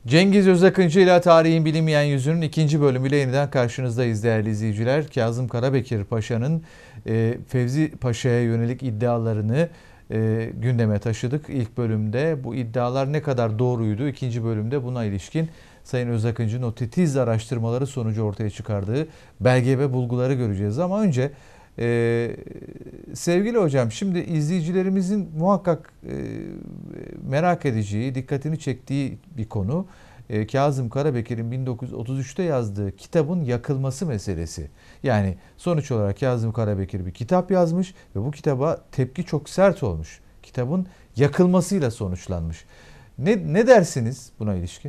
Cengiz Özakıncı ile Tarihin Bilinmeyen Yüzünün ikinci bölümüyle yeniden karşınızdayız değerli izleyiciler. Kazım Karabekir Paşa'nın Fevzi Paşa'ya yönelik iddialarını gündeme taşıdık. İlk bölümde bu iddialar ne kadar doğruydu? İkinci bölümde buna ilişkin Sayın Özakıncı'nın o titiz araştırmaları sonucu ortaya çıkardığı belge ve bulguları göreceğiz. Ama önce sevgili hocam, şimdi izleyicilerimizin muhakkak merak edeceği, dikkatini çektiği bir konu. Kazım Karabekir'in 1933'te yazdığı kitabın yakılması meselesi. Yani sonuç olarak Kazım Karabekir bir kitap yazmış ve bu kitaba tepki çok sert olmuş. Kitabın yakılmasıyla sonuçlanmış. Ne dersiniz buna ilişkin?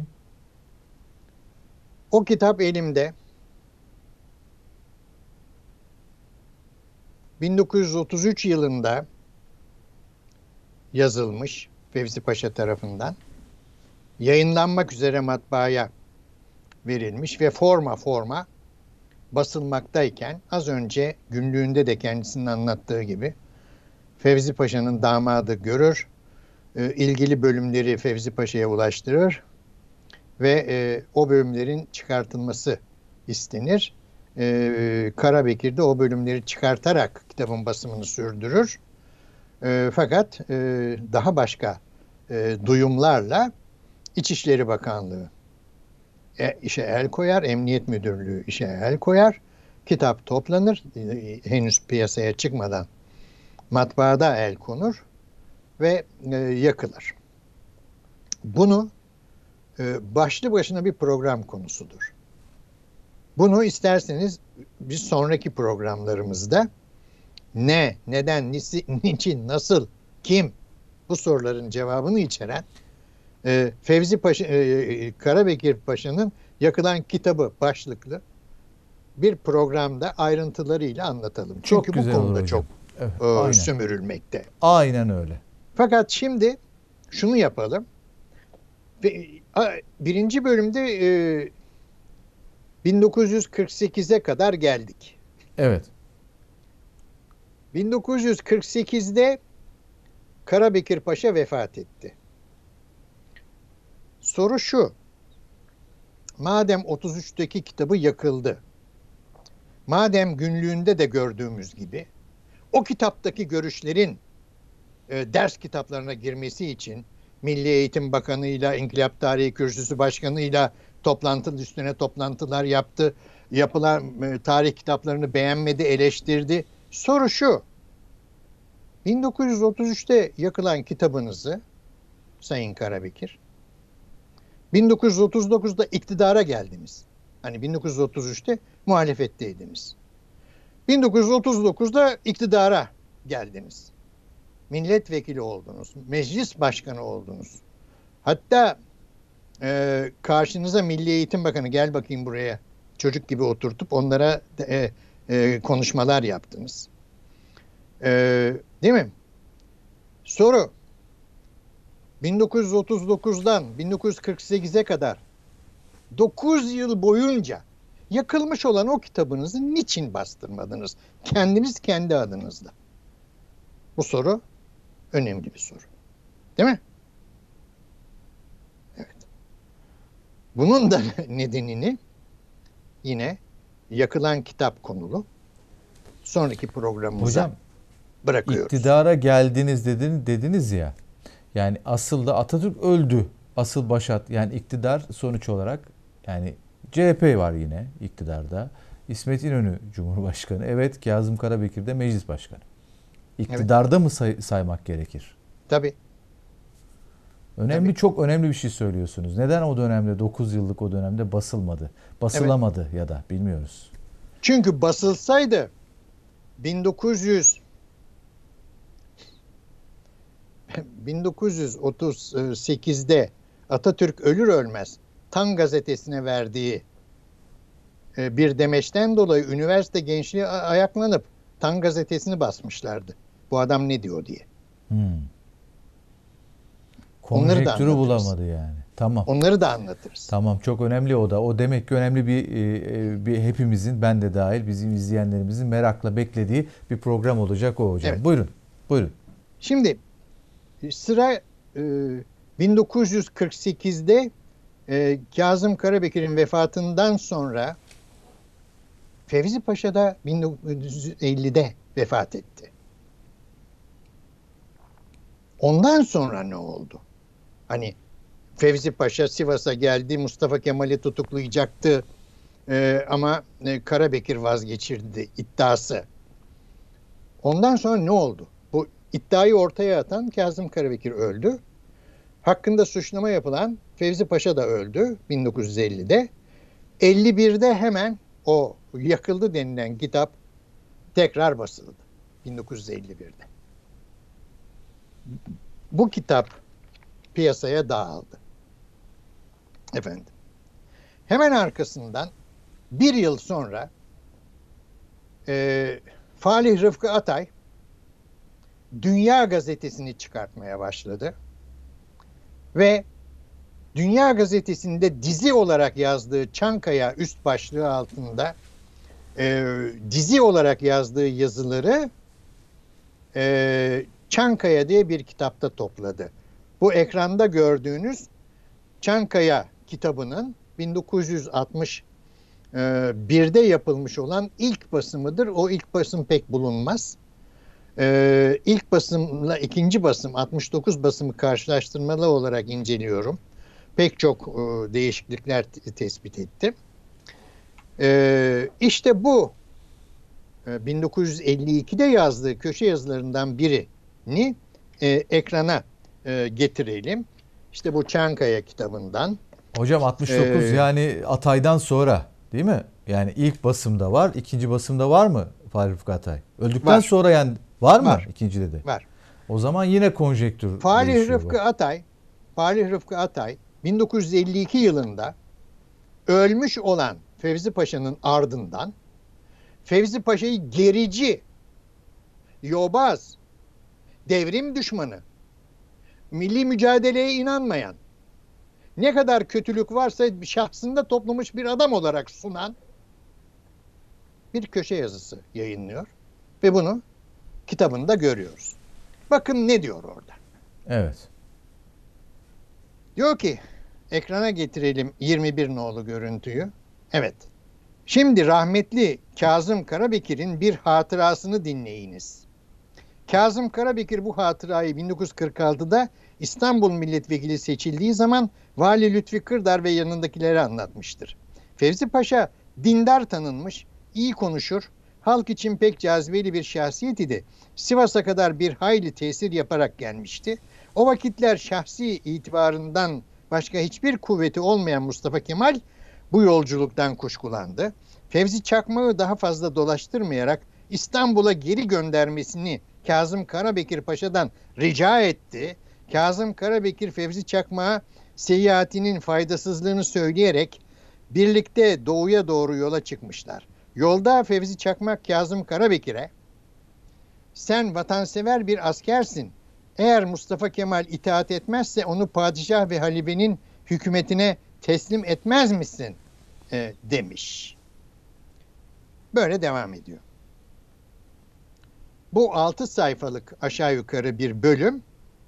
O kitap elimde. 1933 yılında yazılmış Fevzi Paşa tarafından. Yayınlanmak üzere matbaaya verilmiş ve forma basılmaktayken az önce günlüğünde de kendisinin anlattığı gibi Fevzi Paşa'nın damadı görür, ilgili bölümleri Fevzi Paşa'ya ulaştırır ve o bölümlerin çıkartılması istenir. Karabekir de o bölümleri çıkartarak kitabın basımını sürdürür. Fakat daha başka duyumlarla İçişleri Bakanlığı işe el koyar, Emniyet Müdürlüğü işe el koyar. Kitap toplanır, henüz piyasaya çıkmadan matbaada el konur ve yakılır. Bunu başlı başına bir program konusudur. Bunu isterseniz biz sonraki programlarımızda neden, niçin, nasıl, kim bu soruların cevabını içeren Fevzi Paşa, Karabekir Paşa'nın yakılan kitabı başlıklı bir programda ayrıntılarıyla anlatalım. Çok çünkü güzel bu konuda olur çok aynen. sömürülmekte. Aynen öyle. Fakat şimdi şunu yapalım. Birinci bölümde 1948'e kadar geldik. Evet. 1948'de Karabekir Paşa vefat etti. Soru şu: madem 33'teki kitabı yakıldı, madem günlüğünde de gördüğümüz gibi o kitaptaki görüşlerin ders kitaplarına girmesi için Milli Eğitim Bakanı'yla, İnkılap Tarihi Kürsüsü Başkanı'yla toplantı üstüne toplantılar yaptı. Yapılan tarih kitaplarını beğenmedi, eleştirdi. Soru şu: 1933'te yakılan kitabınızı Sayın Karabekir, 1939'da iktidara geldiniz. Hani 1933'te muhalefetteydiniz. 1939'da iktidara geldiniz. Milletvekili oldunuz. Meclis başkanı oldunuz. Hatta karşınıza Milli Eğitim Bakanı gel bakayım buraya çocuk gibi oturtup onlara konuşmalar yaptınız. Değil mi? Soru: 1939'dan 1948'e kadar 9 yıl boyunca yakılmış olan o kitabınızı niçin bastırmadınız? Kendiniz kendi adınızla. Bu soru önemli bir soru. Değil mi? Evet. Bunun da nedenini yine yakılan kitap konulu sonraki programımıza Hocam, bırakıyoruz. İktidara geldiniz dediniz ya. Yani asıl da Atatürk öldü. Asıl başat, yani iktidar sonuç olarak, yani CHP var yine iktidarda. İsmet İnönü Cumhurbaşkanı. Evet, Kazım Karabekir de Meclis Başkanı. İktidarda mı saymak gerekir? Tabii. Önemli, çok önemli bir şey söylüyorsunuz. Neden o dönemde, 9 yıllık o dönemde basılmadı? Basılamadı ya da bilmiyoruz. Çünkü basılsaydı 1938'de Atatürk ölür ölmez Tan gazetesine verdiği bir demeçten dolayı üniversite gençliği ayaklanıp Tan gazetesini basmışlardı. Bu adam ne diyor diye. Konjektürü bulamadı yani. Tamam. Onları da anlatırız. Tamam, çok önemli o da. O demek ki önemli bir hepimizin, ben de dahil, bizim izleyenlerimizin merakla beklediği bir program olacak o hocam. Evet. Buyurun. Şimdi sıra 1948'de Kazım Karabekir'in vefatından sonra Fevzi Paşa da 1950'de vefat etti. Ondan sonra ne oldu? Hani Fevzi Paşa Sivas'a geldi, Mustafa Kemal'i tutuklayacaktı ama Karabekir vazgeçirdi iddiası. Ondan sonra ne oldu? Bu iddiayı ortaya atan Kazım Karabekir öldü. Hakkında suçlama yapılan Fevzi Paşa da öldü 1950'de. 51'de hemen o yakıldı denilen kitap tekrar basıldı 1951'de. Bu kitap piyasaya dağıldı. Efendim. Hemen arkasından bir yıl sonra Falih Rıfkı Atay Dünya Gazetesi'ni çıkartmaya başladı. Ve Dünya Gazetesi'nde dizi olarak yazdığı Çankaya üst başlığı altında dizi olarak yazdığı yazıları Çankaya diye bir kitapta topladı. Bu ekranda gördüğünüz Çankaya kitabının 1961'de yapılmış olan ilk basımıdır. O ilk basım pek bulunmaz. İlk basımla ikinci basım 69 basımı karşılaştırmalı olarak inceliyorum. Pek çok değişiklikler tespit ettim. İşte bu 1952'de yazdığı köşe yazılarından birini ekrana getirelim. İşte bu Çankaya kitabından. Hocam 69 yani Atay'dan sonra değil mi? Yani ilk basımda var, ikinci basımda var mı Falih Rıfkı Atay? Öldükten var. sonra yani var mı Var. ikincide de? Var. O zaman yine konjektür Falih değişiyor Rıfkı Atay, Falih Rıfkı Atay 1952 yılında ölmüş olan Fevzi Paşa'nın ardından Fevzi Paşa'yı gerici, yobaz, devrim düşmanı, milli mücadeleye inanmayan, ne kadar kötülük varsa şahsında toplamış bir adam olarak sunan bir köşe yazısı yayınlıyor. Ve bunu kitabında görüyoruz. Bakın ne diyor orada. Evet. Diyor ki, ekrana getirelim 21 nolu görüntüyü. Evet. Şimdi rahmetli Kazım Karabekir'in bir hatırasını dinleyiniz. Kazım Karabekir bu hatırayı 1946'da İstanbul Milletvekili seçildiği zaman Vali Lütfi Kırdar ve yanındakilere anlatmıştır. Fevzi Paşa dindar tanınmış, iyi konuşur, halk için pek cazibeli bir şahsiyet idi. Sivas'a kadar bir hayli tesir yaparak gelmişti. O vakitler şahsi itibarından başka hiçbir kuvveti olmayan Mustafa Kemal bu yolculuktan kuşkulandı. Fevzi Çakmak'ı daha fazla dolaştırmayarak İstanbul'a geri göndermesini Kazım Karabekir Paşa'dan rica etti. Kazım Karabekir Fevzi Çakmak'a seyahatinin faydasızlığını söyleyerek birlikte doğuya doğru yola çıkmışlar. Yolda Fevzi Çakmak Kazım Karabekir'e sen vatansever bir askersin. Eğer Mustafa Kemal itaat etmezse onu padişah ve halifenin hükümetine teslim etmez misin? Demiş. Böyle devam ediyor. Bu 6 sayfalık aşağı yukarı bir bölüm.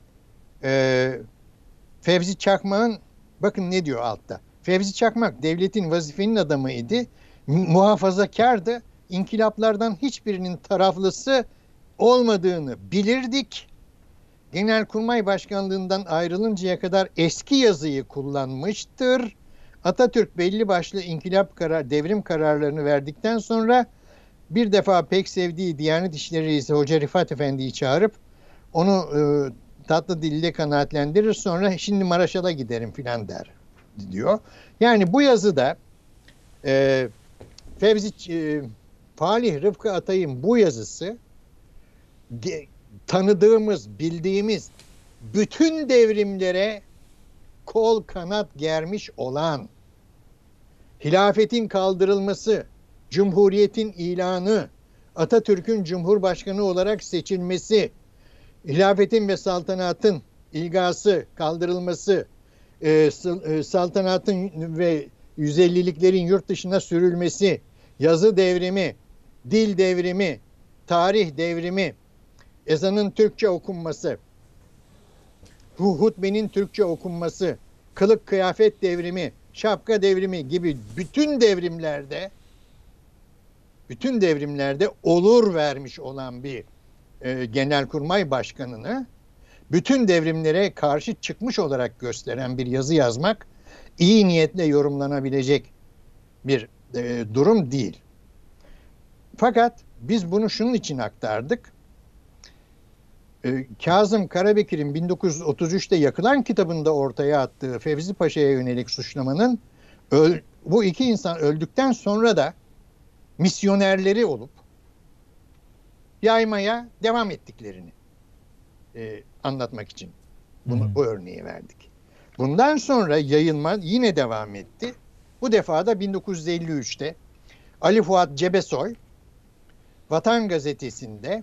Fevzi Çakmak'ın, bakın ne diyor altta. Fevzi Çakmak devletin vazifenin adamıydı. Muhafazakardı. İnkılaplardan hiçbirinin taraflısı olmadığını bilirdik. Genelkurmay Başkanlığından ayrılıncaya kadar eski yazıyı kullanmıştır. Atatürk belli başlı devrim kararlarını verdikten sonra bir defa pek sevdiği Diyanet İşleri Reisi Hoca Rifat Efendi'yi çağırıp onu tatlı dille kanaatlendirir, sonra şimdi Maraşal'a giderim filan der diyor. Yani bu yazıda Falih Rıfkı Atay'ın bu yazısı tanıdığımız, bildiğimiz bütün devrimlere kol kanat germiş olan, hilafetin kaldırılması, cumhuriyetin ilanı, Atatürk'ün Cumhurbaşkanı olarak seçilmesi, hilafetin ve saltanatın ilgası kaldırılması, saltanatın ve 150'liklerin yurt dışına sürülmesi, yazı devrimi, dil devrimi, tarih devrimi, ezanın Türkçe okunması, hutbenin Türkçe okunması, kılık kıyafet devrimi, şapka devrimi gibi bütün devrimlerde olur vermiş olan bir genelkurmay başkanını bütün devrimlere karşı çıkmış olarak gösteren bir yazı yazmak iyi niyetle yorumlanabilecek bir durum değil. Fakat biz bunu şunun için aktardık. Kazım Karabekir'in 1933'te yakılan kitabında ortaya attığı Fevzi Paşa'ya yönelik suçlamanın bu iki insan öldükten sonra da misyonerleri olup yaymaya devam ettiklerini anlatmak için bu örneği verdik. Bundan sonra yayılma yine devam etti. Bu defa da 1953'te Ali Fuat Cebesoy Vatan Gazetesi'nde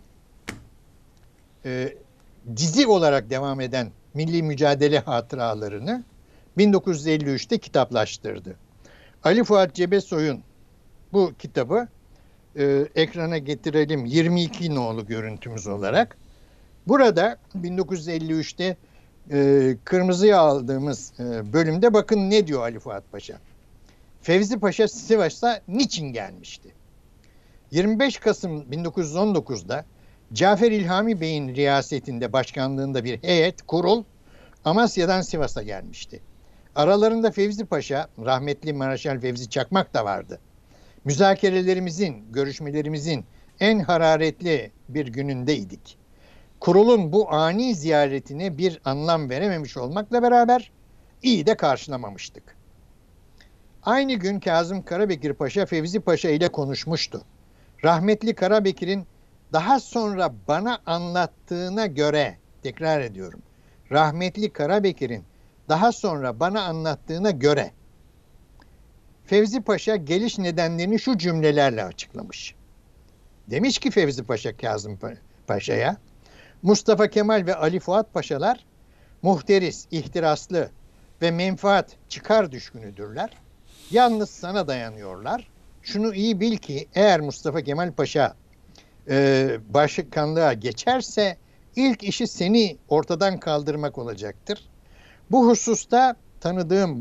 dizi olarak devam eden milli mücadele hatıralarını 1953'te kitaplaştırdı. Ali Fuat Cebesoy'un bu kitabı ekrana getirelim 22 nolu görüntümüz olarak. Burada 1953'te kırmızıya aldığımız bölümde bakın ne diyor Ali Fuat Paşa. Fevzi Paşa Sivas'a niçin gelmişti? 25 Kasım 1919'da Cafer İlhami Bey'in riyasetinde başkanlığında bir heyet, kurul Amasya'dan Sivas'a gelmişti. Aralarında Fevzi Paşa, rahmetli Maraşal Fevzi Çakmak da vardı. Müzakerelerimizin, görüşmelerimizin en hararetli bir günündeydik. Kurulun bu ani ziyaretine bir anlam verememiş olmakla beraber iyi de karşılamamıştık. Aynı gün Kazım Karabekir Paşa Fevzi Paşa ile konuşmuştu. Rahmetli Karabekir'in daha sonra bana anlattığına göre, tekrar ediyorum, rahmetli Karabekir'in daha sonra bana anlattığına göre Fevzi Paşa geliş nedenlerini şu cümlelerle açıklamış. Demiş ki Fevzi Paşa Kazım Paşa'ya, Mustafa Kemal ve Ali Fuat Paşalar muhteris, ihtiraslı ve menfaat çıkar düşkünüdürler. Yalnız sana dayanıyorlar. Şunu iyi bil ki eğer Mustafa Kemal Paşa başkanlığa geçerse ilk işi seni ortadan kaldırmak olacaktır. Bu hususta tanıdığın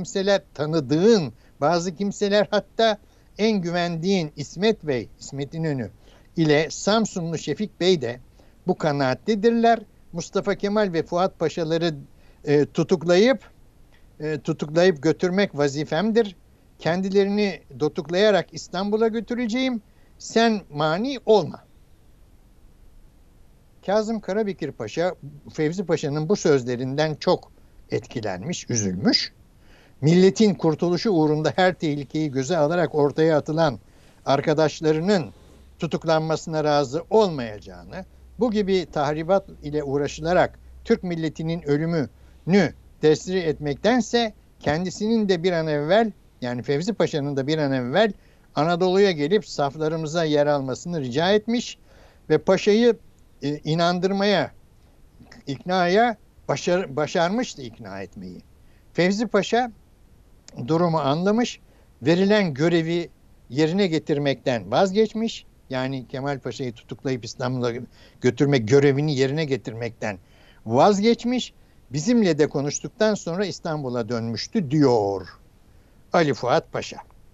bazı kimseler hatta en güvendiğin İsmet Bey, İsmet İnönü ile Samsunlu Şefik Bey de bu kanaattedirler. Mustafa Kemal ve Fuat Paşaları tutuklayıp götürmek vazifemdir. Kendilerini tutuklayarak İstanbul'a götüreceğim. Sen mani olma. Kazım Karabekir Paşa, Fevzi Paşa'nın bu sözlerinden çok etkilenmiş, üzülmüş. Milletin kurtuluşu uğrunda her tehlikeyi göze alarak ortaya atılan arkadaşlarının tutuklanmasına razı olmayacağını, bu gibi tahribat ile uğraşılarak Türk milletinin ölümünü tesir etmektense kendisinin de bir an evvel, yani Fevzi Paşa'nın da bir an evvel Anadolu'ya gelip saflarımıza yer almasını rica etmiş ve Paşa'yı başarmıştı ikna etmeyi. Fevzi Paşa durumu anlamış, verilen görevi yerine getirmekten vazgeçmiş. Yani Kemal Paşa'yı tutuklayıp İstanbul'a götürmek görevini yerine getirmekten vazgeçmiş. Bizimle de konuştuktan sonra İstanbul'a dönmüştü diyor Ali Fuat Paşa.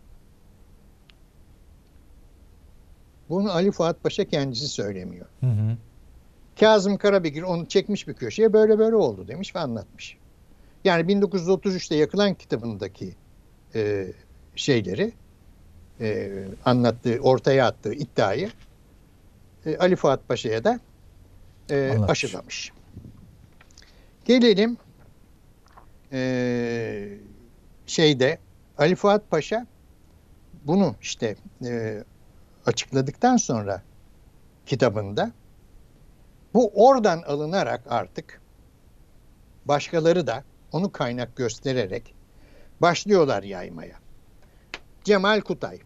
Bunu Ali Fuat Paşa kendisi söylemiyor. Kazım Karabekir onu çekmiş bir köşeye böyle oldu demiş ve anlatmış. Yani 1933'te yakılan kitabındaki şeyleri anlattığı, ortaya attığı iddiayı Ali Fuat Paşa'ya da aşılamış. Gelelim Ali Fuat Paşa bunu işte açıkladıktan sonra kitabında bu oradan alınarak artık başkaları da onu kaynak göstererek başlıyorlar yaymaya. Cemal Kutay.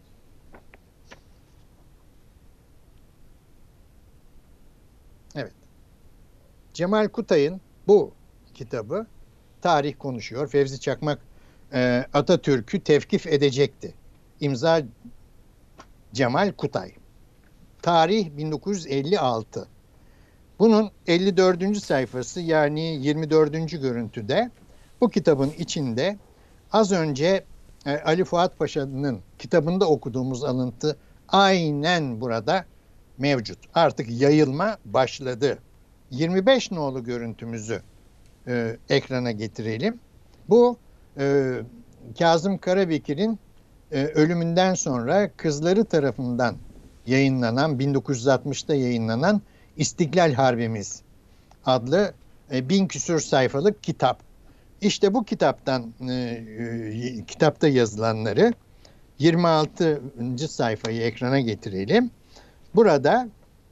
Evet. Cemal Kutay'ın bu kitabı tarih konuşuyor. Fevzi Çakmak Atatürk'ü tevkif edecekti. İmza Cemal Kutay. Tarih 1956. Bunun 54. sayfası yani 24. görüntüde Bu kitabın içinde az önce Ali Fuat Paşa'nın kitabında okuduğumuz alıntı aynen burada mevcut. Artık yayılma başladı. 25 nolu görüntümüzü ekrana getirelim. Bu Kazım Karabekir'in ölümünden sonra kızları tarafından yayınlanan, 1960'ta yayınlanan İstiklal Harbimiz adlı 1000 küsur sayfalık kitap. İşte bu kitapta yazılanları 26. sayfayı ekrana getirelim. Burada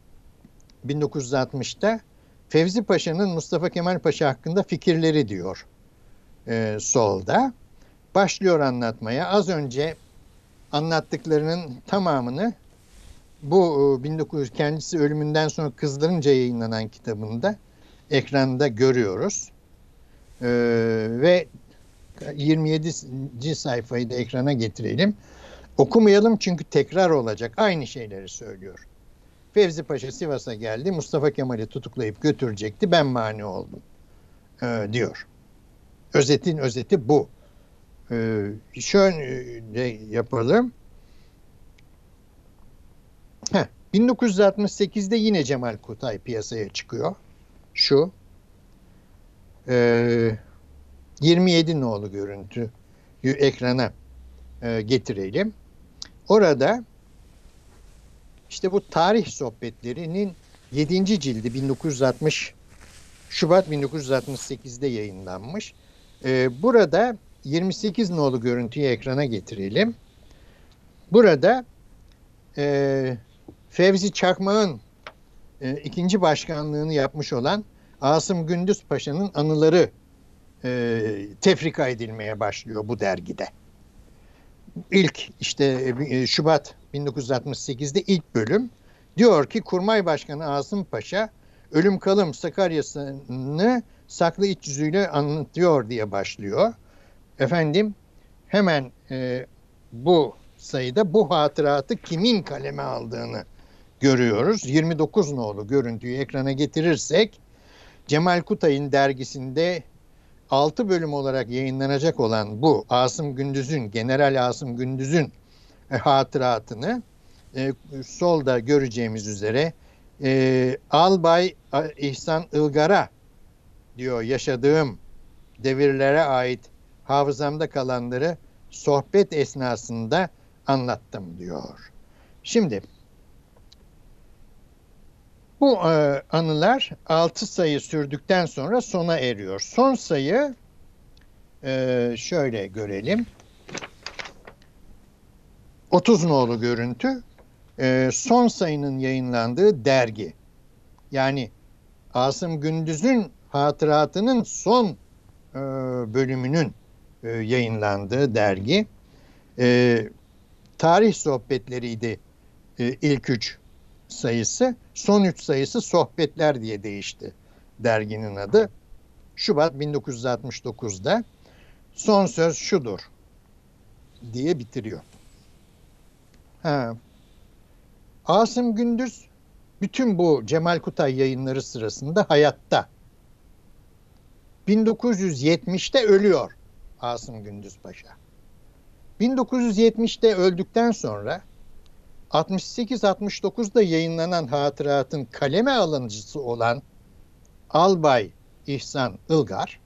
1960'ta Fevzi Paşa'nın Mustafa Kemal Paşa hakkında fikirleri diyor solda. Başlıyor anlatmaya. Az önce anlattıklarının tamamını bu kendisi ölümünden sonra kızlarınca yayınlanan kitabında ekranda görüyoruz. Ve 27. sayfayı da ekrana getirelim. Okumayalım çünkü tekrar olacak. Aynı şeyleri söylüyor. Fevzi Paşa Sivas'a geldi. Mustafa Kemal'i tutuklayıp götürecekti. Ben mani oldum diyor. Özetin özeti bu. Şöyle yapalım. 1968'de yine Cemal Kutay piyasaya çıkıyor. Şu 27 nolu görüntüyü ekrana getirelim. Orada işte bu tarih sohbetlerinin 7. cildi 1960 Şubat 1968'de yayınlanmış. Burada 28 nolu görüntüyü ekrana getirelim. Burada Fevzi Çakmak'ın ikinci başkanlığını yapmış olan Asım Gündüz Paşa'nın anıları tefrika edilmeye başlıyor bu dergide. İlk işte Şubat 1968'de ilk bölüm diyor ki Kurmay Başkanı Asım Paşa ölüm kalım Sakarya'sını saklı iç yüzüyle anlatıyor diye başlıyor. Efendim hemen bu sayıda bu hatıratı kimin kaleme aldığını görüyoruz. 29 nolu görüntüyü ekrana getirirsek Cemal Kutay'ın dergisinde 6 bölüm olarak yayınlanacak olan bu General Asım Gündüz'ün hatıratını solda göreceğimiz üzere Albay İhsan Ilgar'a diyor yaşadığım devirlere ait hafızamda kalanları sohbet esnasında anlattım diyor. Şimdi bu anılar 6 sayı sürdükten sonra sona eriyor. Son sayı şöyle görelim. 30 nolu görüntü. Son sayının yayınlandığı dergi. Yani Asım Gündüz'ün hatıratının son bölümünün yayınlandığı dergi. Tarih sohbetleriydi ilk 3 sayısı. Son 3 sayısı Sohbetler diye değişti derginin adı. Şubat 1969'da son söz şudur diye bitiriyor. Asım Gündüz bütün bu Cemal Kutay yayınları sırasında hayatta. 1970'te ölüyor Asım Gündüz Paşa. 1970'te öldükten sonra 68-69'da yayınlanan hatıratın kaleme alıcısı olan Albay İhsan Ilgar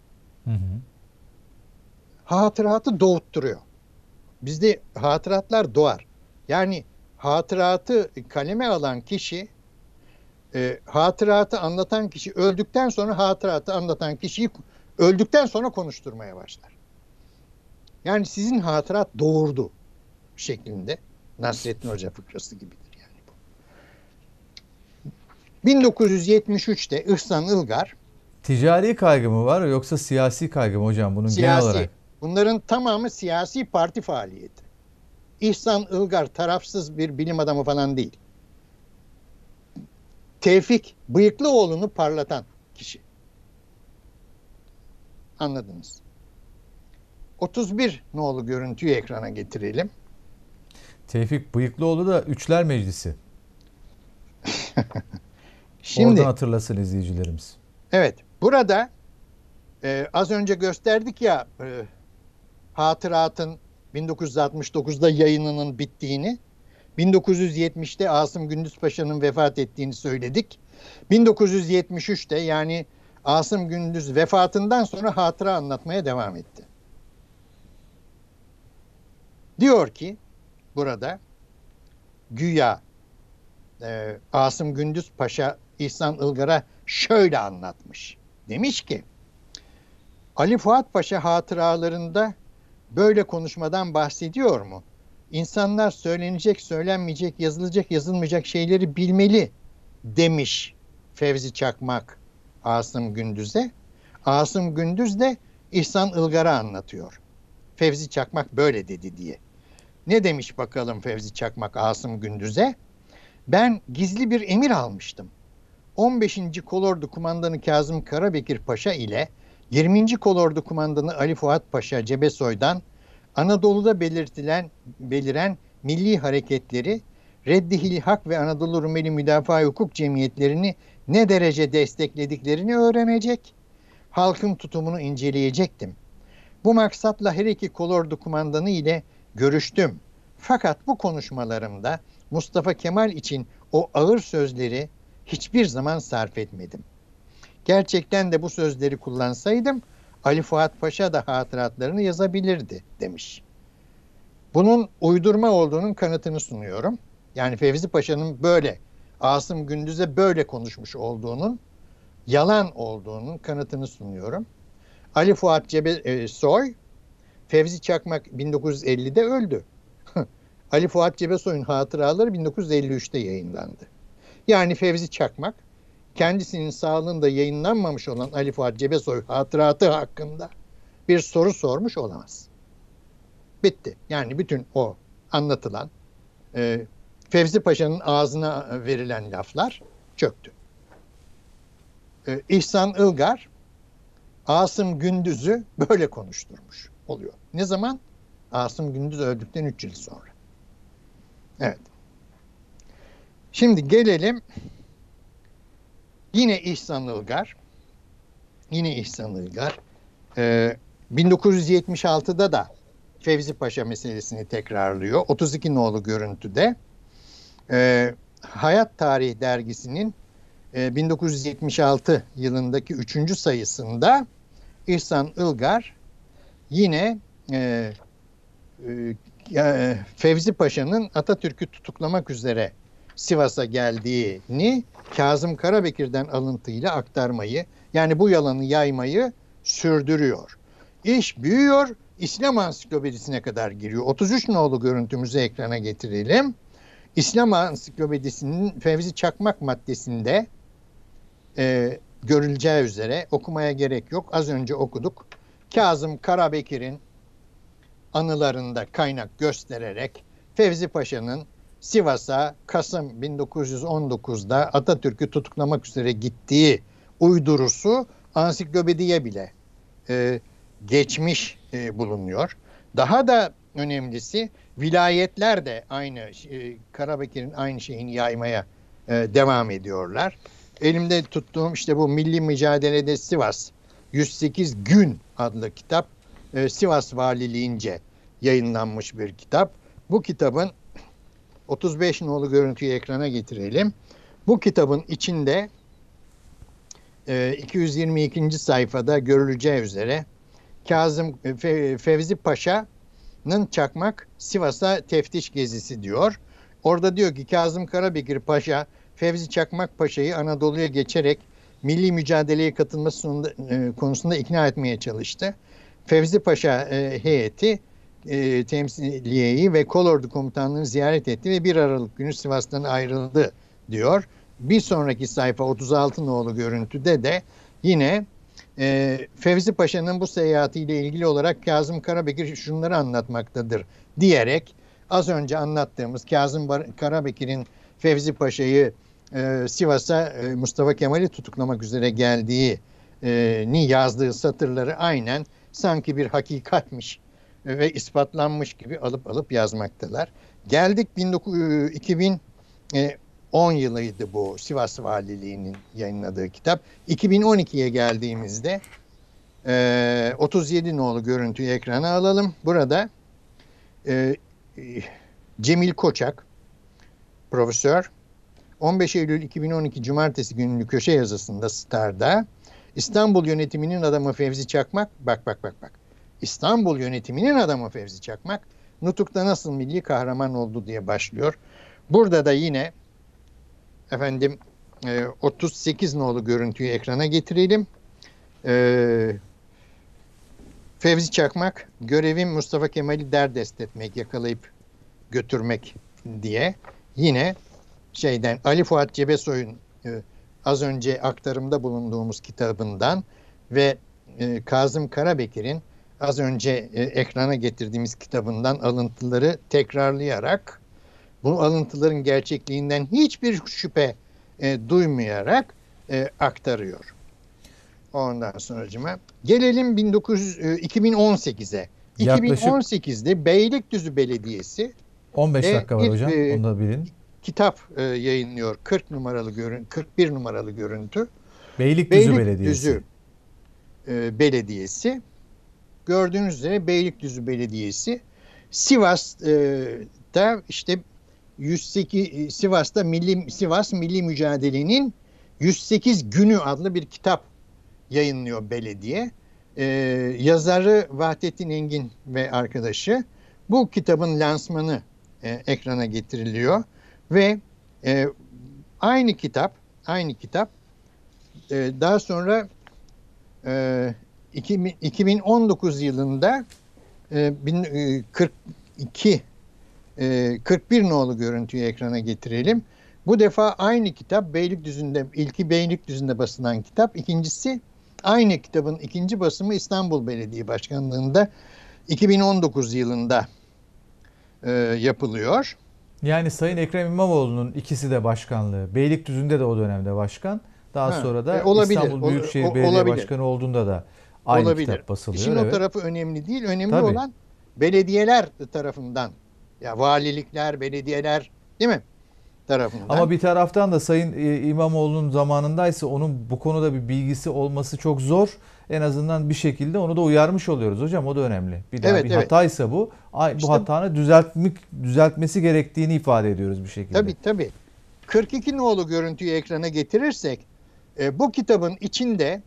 hatıratı doğutturuyor. Bizde hatıratlar doğar. Yani hatıratı kaleme alan kişi, hatıratı anlatan kişi öldükten sonra hatıratı anlatan kişiyi öldükten sonra konuşturmaya başlar. Yani sizin hatırat doğurdu şeklinde. Nasrettin Hoca fıkrası gibidir yani bu. 1973'te İhsan Ilgar ticari kaygı mı var yoksa siyasi kaygı mı hocam bunun siyasi, genel olarak? Bunların tamamı siyasi parti faaliyeti. İhsan Ilgar tarafsız bir bilim adamı falan değil. Tevfik Bıyıklıoğlu'nu parlatan kişi. Anladınız. 31 nolu görüntüyü ekrana getirelim. Tevfik Bıyıklıoğlu da Üçler Meclisi. Şimdi oradan hatırlasın izleyicilerimiz. evet, burada Az önce gösterdik ya hatıratın 1969'da yayınının bittiğini. 1970'te Asım Gündüz Paşa'nın vefat ettiğini söyledik. 1973'te yani Asım Gündüz vefatından sonra hatıra anlatmaya devam etti. Diyor ki burada güya Asım Gündüz Paşa İhsan Ilgar'a şöyle anlatmış. Demiş ki Ali Fuat Paşa hatıralarında böyle konuşmadan bahsediyor mu? İnsanlar söylenecek, söylenmeyecek, yazılacak, yazılmayacak şeyleri bilmeli demiş Fevzi Çakmak Asım Gündüz'e. Asım Gündüz de İhsan Ilgar'a anlatıyor. Fevzi Çakmak böyle dedi diye. Ne demiş bakalım Fevzi Çakmak Asım Gündüz'e? Ben gizli bir emir almıştım. 15. Kolordu Kumandanı Kazım Karabekir Paşa ile 20. Kolordu Kumandanı Ali Fuat Paşa Cebesoy'dan Anadolu'da beliren milli hareketleri, Reddi-i Hak ve Anadolu Rumeli Müdafaa Hukuk Cemiyetlerini ne derece desteklediklerini öğrenecek, halkın tutumunu inceleyecektim. Bu maksatla her iki kolordu kumandanı ile görüştüm. Fakat bu konuşmalarımda Mustafa Kemal için o ağır sözleri hiçbir zaman sarf etmedim. Gerçekten de bu sözleri kullansaydım Ali Fuat Paşa da hatıratlarını yazabilirdi demiş. Bunun uydurma olduğunun kanıtını sunuyorum. Yani Fevzi Paşa'nın böyle Asım Gündüz'e böyle konuşmuş olduğunun yalan olduğunun kanıtını sunuyorum. Ali Fuat Cebesoy, Fevzi Çakmak 1950'de öldü. Ali Fuat Cebesoy'un hatıraları 1953'te yayınlandı. Yani Fevzi Çakmak kendisinin sağlığında yayınlanmamış olan Ali Fuat Cebesoy hatıratı hakkında bir soru sormuş olamaz. Bitti. Yani bütün o anlatılan Fevzi Paşa'nın ağzına verilen laflar çöktü. İhsan Ilgar Asım Gündüz'ü böyle konuşturmuş oluyor. Ne zaman? Asım Gündüz öldükten 3 yıl sonra. Evet. Şimdi gelelim yine İhsan Ilgar. 1976'da da Fevzi Paşa meselesini tekrarlıyor. 32 nolu görüntüde. Hayat Tarihi dergisinin 1976 yılındaki 3. sayısında İhsan Ilgar yine Fevzi Paşa'nın Atatürk'ü tutuklamak üzere Sivas'a geldiğini Kazım Karabekir'den alıntıyla aktarmayı, yani bu yalanı yaymayı sürdürüyor. İş büyüyor, İslam Ansiklopedisi'ne kadar giriyor. 33 nolu görüntümüzü ekrana getirelim. İslam Ansiklopedisi'nin Fevzi Çakmak maddesinde görüleceği üzere okumaya gerek yok. Az önce okuduk. Kazım Karabekir'in anılarında kaynak göstererek Fevzi Paşa'nın Sivas'a Kasım 1919'da Atatürk'ü tutuklamak üzere gittiği uydurusu ansiklopediye bile geçmiş bulunuyor. Daha da önemlisi vilayetler de aynı Karabekir'in aynı şeyini yaymaya devam ediyorlar. Elimde tuttuğum işte bu Milli Mücadelede Sivas 108 Gün adlı kitap Sivas Valiliğince yayınlanmış bir kitap. Bu kitabın 35 nolu görüntüyü ekrana getirelim. Bu kitabın içinde 222. sayfada görüleceği üzere Fevzi Paşa'nın Çakmak Sivas'a teftiş gezisi diyor. Orada diyor ki Kazım Karabekir Paşa Fevzi Çakmak Paşa'yı Anadolu'ya geçerek milli mücadeleye katılması konusunda ikna etmeye çalıştı. Fevzi Paşa heyeti temsiliyeyi ve kolordu komutanlığını ziyaret etti ve 1 Aralık günü Sivas'tan ayrıldı diyor. Bir sonraki sayfa 36 nolu görüntüde de yine Fevzi Paşa'nın bu seyahatiyle ilgili olarak Kazım Karabekir şunları anlatmaktadır diyerek az önce anlattığımız Kazım Karabekir'in Fevzi Paşa'yı Sivas'a Mustafa Kemal'i tutuklamak üzere geldiğini yazdığı satırları aynen sanki bir hakikatmiş ve ispatlanmış gibi alıp yazmaktalar. Geldik 2010 yılıydı bu Sivas Valiliği'nin yayınladığı kitap. 2012'ye geldiğimizde 37 nolu görüntüyü ekrana alalım. Burada e, Cemil Koçak, profesör, 15 Eylül 2012 Cumartesi günlük köşe yazısında Star'da İstanbul yönetiminin adamı Fevzi Çakmak, bak. İstanbul yönetiminin adamı Fevzi Çakmak, Nutuk'ta nasıl milli kahraman oldu diye başlıyor. Burada da yine 38 nolu görüntüyü ekrana getirelim. Fevzi Çakmak, görevim Mustafa Kemal'i derdest etmek, yakalayıp götürmek diye yine Ali Fuat Cebesoy'un az önce aktarımda bulunduğumuz kitabından ve Kazım Karabekir'in az önce ekrana getirdiğimiz kitabından alıntıları tekrarlayarak, bu alıntıların gerçekliğinden hiçbir şüphe duymayarak aktarıyor. Ondan sonracıma gelelim 2018'e. Yaklaşık 2018'de Beylikdüzü Belediyesi 15 dakika var hocam. Onu da bilin. Kitap yayınlıyor. 41 numaralı görüntü. Beylikdüzü Belediyesi. Belediyesi. Gördüğünüz üzere Beylikdüzü Belediyesi Sivas'ta işte 108 Sivas Milli Mücadele'nin 108 Günü adlı bir kitap yayınlıyor belediye. Yazarı Vahdettin Engin ve arkadaşı. Bu kitabın lansmanı ekrana getiriliyor ve aynı kitap daha sonra 2019 yılında 41 nolu görüntüyü ekrana getirelim. Bu defa aynı kitap ilki Beylikdüzü'nde basılan kitap, ikincisi aynı kitabın ikinci basımı İstanbul Belediye Başkanlığı'nda 2019 yılında yapılıyor. Yani Sayın Ekrem İmamoğlu'nun ikisi de başkanlığı. Beylikdüzü'nde de o dönemde başkan. Daha sonra da İstanbul Büyükşehir Belediye Başkanı olduğunda da aynı kitap basılıyor. İşin o tarafı önemli değil. Önemli olan belediyeler tarafından, ya valilikler, belediyeler, değil mi? Tarafından. Ama bir taraftan da Sayın İmamoğlu'nun zamanındaysa onun bu konuda bir bilgisi olması çok zor. En azından bir şekilde onu da uyarmış oluyoruz hocam. O da önemli. Bir hataysa bu İşte, hatanı düzeltmesi gerektiğini ifade ediyoruz bir şekilde. Tabii. 42 nolu görüntüyü ekrana getirirsek bu kitabın içinde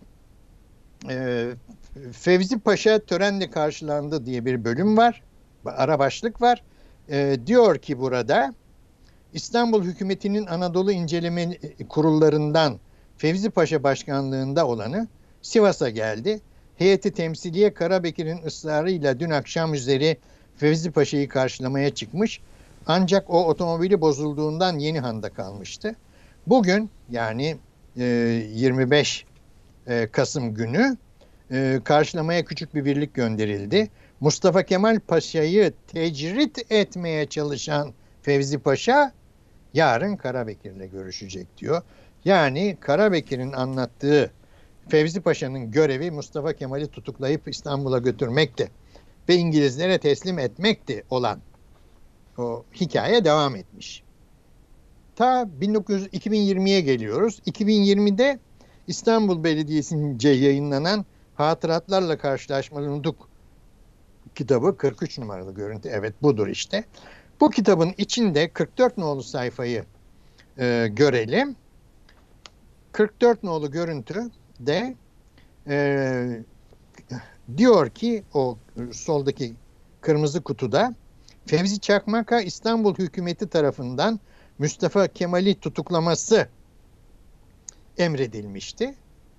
Fevzi Paşa törenle karşılandı diye bir bölüm var. Ara başlık var. Diyor ki burada İstanbul hükümetinin Anadolu inceleme kurullarından Fevzi Paşa başkanlığında olanı Sivas'a geldi. Heyeti temsiliye Karabekir'in ısrarıyla dün akşam üzeri Fevzi Paşa'yı karşılamaya çıkmış. Ancak o otomobili bozulduğundan Yenihan'da kalmıştı. Bugün yani 25 Kasım günü karşılamaya küçük bir birlik gönderildi. Mustafa Kemal Paşa'yı tecrit etmeye çalışan Fevzi Paşa yarın Karabekir'le görüşecek diyor. Yani Karabekir'in anlattığı Fevzi Paşa'nın görevi Mustafa Kemal'i tutuklayıp İstanbul'a götürmekti ve İngilizlere teslim etmekti olan o hikaye devam etmiş. Ta 2020'ye geliyoruz. 2020'de İstanbul Belediyesi'nce yayınlanan Hatıratlarla Karşılaşmalı Nutuk kitabı 43 numaralı görüntü. Evet budur işte. Bu kitabın içinde 44 nolu sayfayı görelim. 44 nolu görüntü de diyor ki o soldaki kırmızı kutuda Fevzi Çakmak'a İstanbul hükümeti tarafından Mustafa Kemal'i tutuklaması emredilmişti.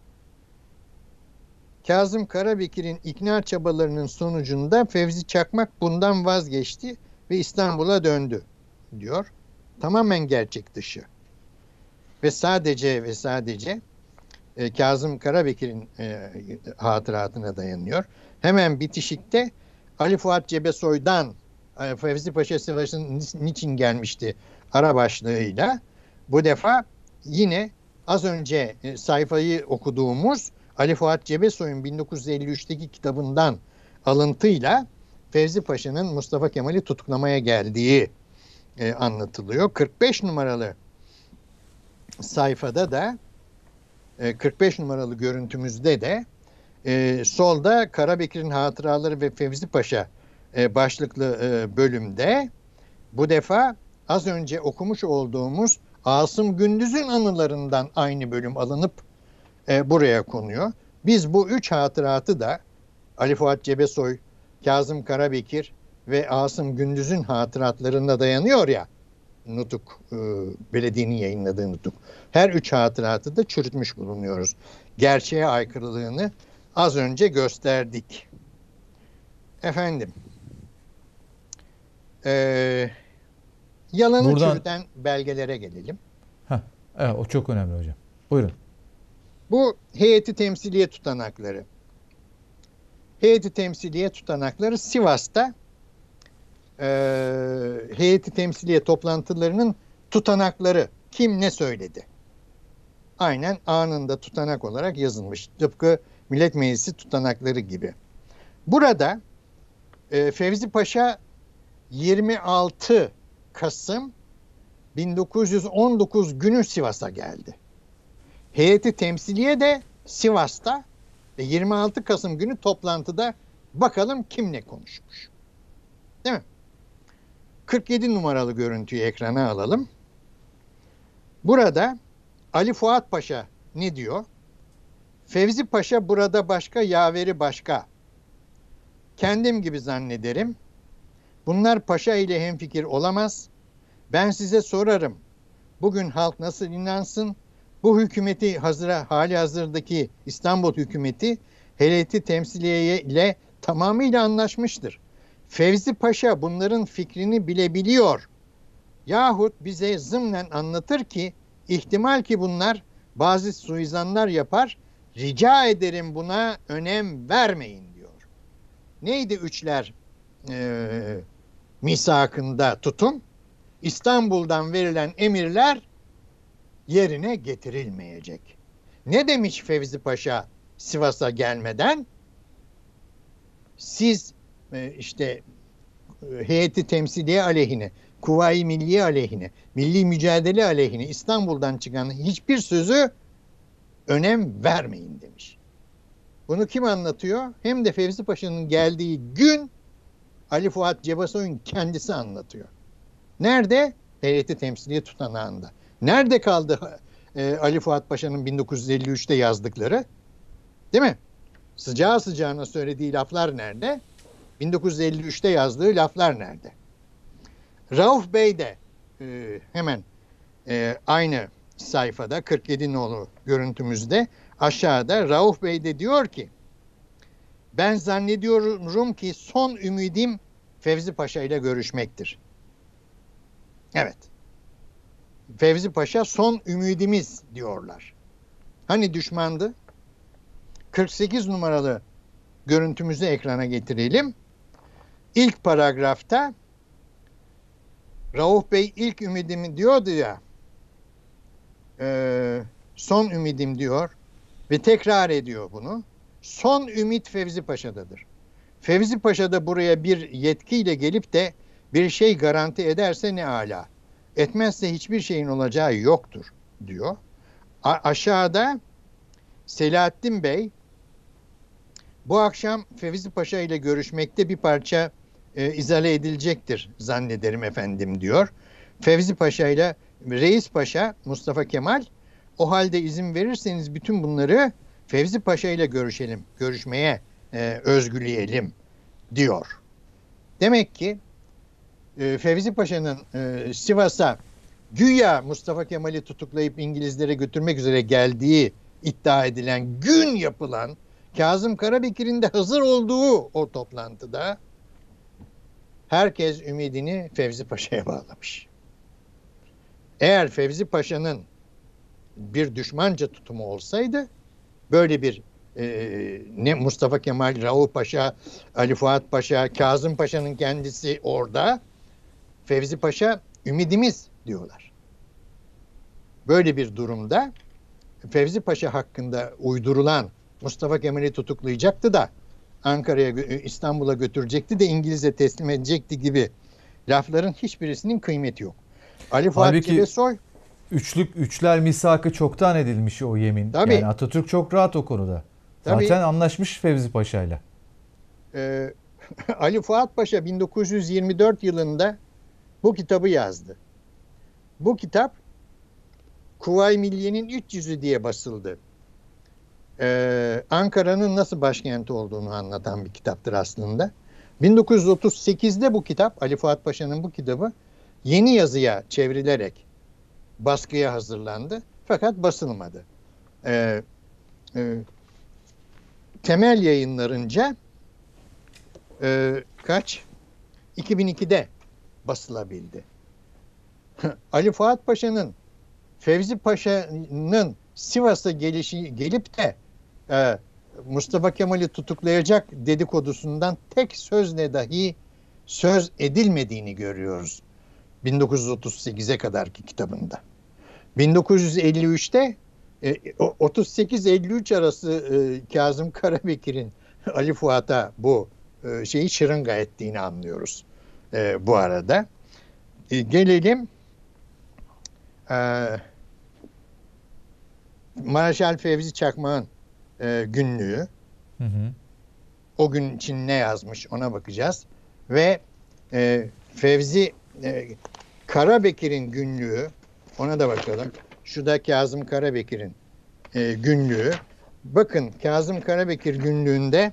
Kazım Karabekir'in ikna çabalarının sonucunda Fevzi Çakmak bundan vazgeçti ve İstanbul'a döndü diyor. Tamamen gerçek dışı. Ve sadece Kazım Karabekir'in hatıratına dayanıyor. Hemen bitişikte Ali Fuat Cebesoy'dan Fevzi Paşa Savaşı'nın niçin gelmişti ara başlığıyla bu defa yine az önce sayfayı okuduğumuz Ali Fuat Cebesoy'un 1953'teki kitabından alıntıyla Fevzi Paşa'nın Mustafa Kemal'i tutuklamaya geldiği anlatılıyor. 45 numaralı sayfada da 45 numaralı görüntümüzde de Solda Karabekir'in hatıraları ve Fevzi Paşa başlıklı bölümde bu defa az önce okumuş olduğumuz Asım Gündüz'ün anılarından aynı bölüm alınıp buraya konuyor. Biz bu üç hatıratı da Ali Fuat Cebesoy, Kazım Karabekir ve Asım Gündüz'ün hatıratlarına dayanıyor ya, Nutuk, belediyenin yayınladığı Nutuk. Her üç hatıratı da çürütmüş bulunuyoruz. Gerçeğe aykırılığını az önce gösterdik. Efendim, yalanı çürüten belgelere gelelim. Evet, o çok önemli hocam. Buyurun. Bu heyeti temsiliye tutanakları. Heyeti temsiliye tutanakları Sivas'ta heyeti temsiliye toplantılarının tutanakları, kim ne söyledi? Aynen anında tutanak olarak yazılmış. Tıpkı Millet Meclisi tutanakları gibi. Burada Fevzi Paşa 26 Kasım 1919 günü Sivas'a geldi. Heyeti temsiliye de Sivas'ta ve 26 Kasım günü toplantıda bakalım kim ne konuşmuş. Değil mi? 47 numaralı görüntüyü ekrana alalım. Burada Ali Fuat Paşa ne diyor? Fevzi Paşa burada başka, yaveri başka. Kendim gibi zannederim. Bunlar paşa ile hemfikir olamaz. Ben size sorarım. Bugün halk nasıl inansın? Bu hükümeti hali hazırdaki İstanbul hükümeti heyeti temsiliye ile tamamıyla anlaşmıştır. Fevzi Paşa bunların fikrini bilebiliyor. Yahut bize zımnen anlatır ki ihtimal ki bunlar bazı suizanlar yapar. Rica ederim buna önem vermeyin diyor. Neydi üçler misakında tutum? İstanbul'dan verilen emirler yerine getirilmeyecek. Ne demiş Fevzi Paşa Sivas'a gelmeden? Siz heyeti temsiliye aleyhine, Kuvayi Milliye aleyhine, milli mücadele aleyhine İstanbul'dan çıkan hiçbir sözü önem vermeyin demiş. Bunu kim anlatıyor? Hem de Fevzi Paşa'nın geldiği gün Ali Fuat Cebesoy'un kendisi anlatıyor. Nerede? Heyeti temsiliye tutanağında. Nerede kaldı Ali Fuat Paşa'nın 1953'te yazdıkları? Değil mi? Sıcağı sıcağına söylediği laflar nerede? 1953'te yazdığı laflar nerede? Rauf Bey de hemen aynı sayfada 47 nolu görüntümüzde aşağıda Rauf Bey de diyor ki ben zannediyorum ki son ümidim Fevzi Paşa ile görüşmektir. Evet. Fevzi Paşa son ümidimiz diyorlar. Hani düşmandı? 48 numaralı görüntümüzü ekrana getirelim. İlk paragrafta Rauf Bey ilk ümidimi diyordu ya, son ümidim diyor ve tekrar ediyor bunu. Son ümit Fevzi Paşa'dadır. Fevzi Paşa da buraya bir yetkiyle gelip de bir şey garanti ederse ne âlâ. Etmezse hiçbir şeyin olacağı yoktur diyor. Aşağıda Selahattin Bey bu akşam Fevzi Paşa ile görüşmekte bir parça izale edilecektir zannederim efendim diyor. Fevzi Paşa ile Reis Paşa Mustafa Kemal o halde izin verirseniz bütün bunları Fevzi Paşa ile görüşmeye özgüleyelim diyor. Demek ki Fevzi Paşa'nın Sivas'a güya Mustafa Kemal'i tutuklayıp İngilizlere götürmek üzere geldiği iddia edilen gün yapılan Kazım Karabekir'in de hazır olduğu o toplantıda herkes ümidini Fevzi Paşa'ya bağlamış. Eğer Fevzi Paşa'nın bir düşmanca tutumu olsaydı böyle bir ne Mustafa Kemal, Rauf Paşa, Ali Fuat Paşa, Kazım Paşa'nın kendisi orada, Fevzi Paşa ümidimiz diyorlar. Böyle bir durumda Fevzi Paşa hakkında uydurulan Mustafa Kemal'i tutuklayacaktı da Ankara'ya, İstanbul'a götürecekti de İngiliz'e teslim edecekti gibi lafların hiçbirisinin kıymeti yok. Ali Fuat Cebesoy üçler misakı çoktan edilmiş o yemin. Tabii. Yani Atatürk çok rahat o konuda. Tabii, Zaten anlaşmış Fevzi Paşa'yla. Ali Fuat Paşa 1924 yılında bu kitabı yazdı. Bu kitap Kuvayi Milliye'nin 300'ü diye basıldı. Ankara'nın nasıl başkenti olduğunu anlatan bir kitaptır aslında. 1938'de bu kitap, Ali Fuat Paşa'nın bu kitabı yeni yazıya çevrilerek baskıya hazırlandı. Fakat basılmadı. Temel Yayınlarınca 2002'de basılabildi. Ali Fuat Paşa'nın Fevzi Paşa'nın Sivas'a gelip de Mustafa Kemal'i tutuklayacak dedikodusundan tek sözle dahi söz edilmediğini görüyoruz 1938'e kadarki kitabında. 1953'te 38-53 arası Kazım Karabekir'in Ali Fuat'a bu şeyi şırınga ettiğini anlıyoruz bu arada. Gelelim Mareşal Fevzi Çakmak'ın günlüğü. Hı hı. O gün için ne yazmış ona bakacağız. Ve Fevzi Karabekir'in günlüğü, ona da bakalım. Şu da Kazım Karabekir'in günlüğü. Bakın Kazım Karabekir günlüğünde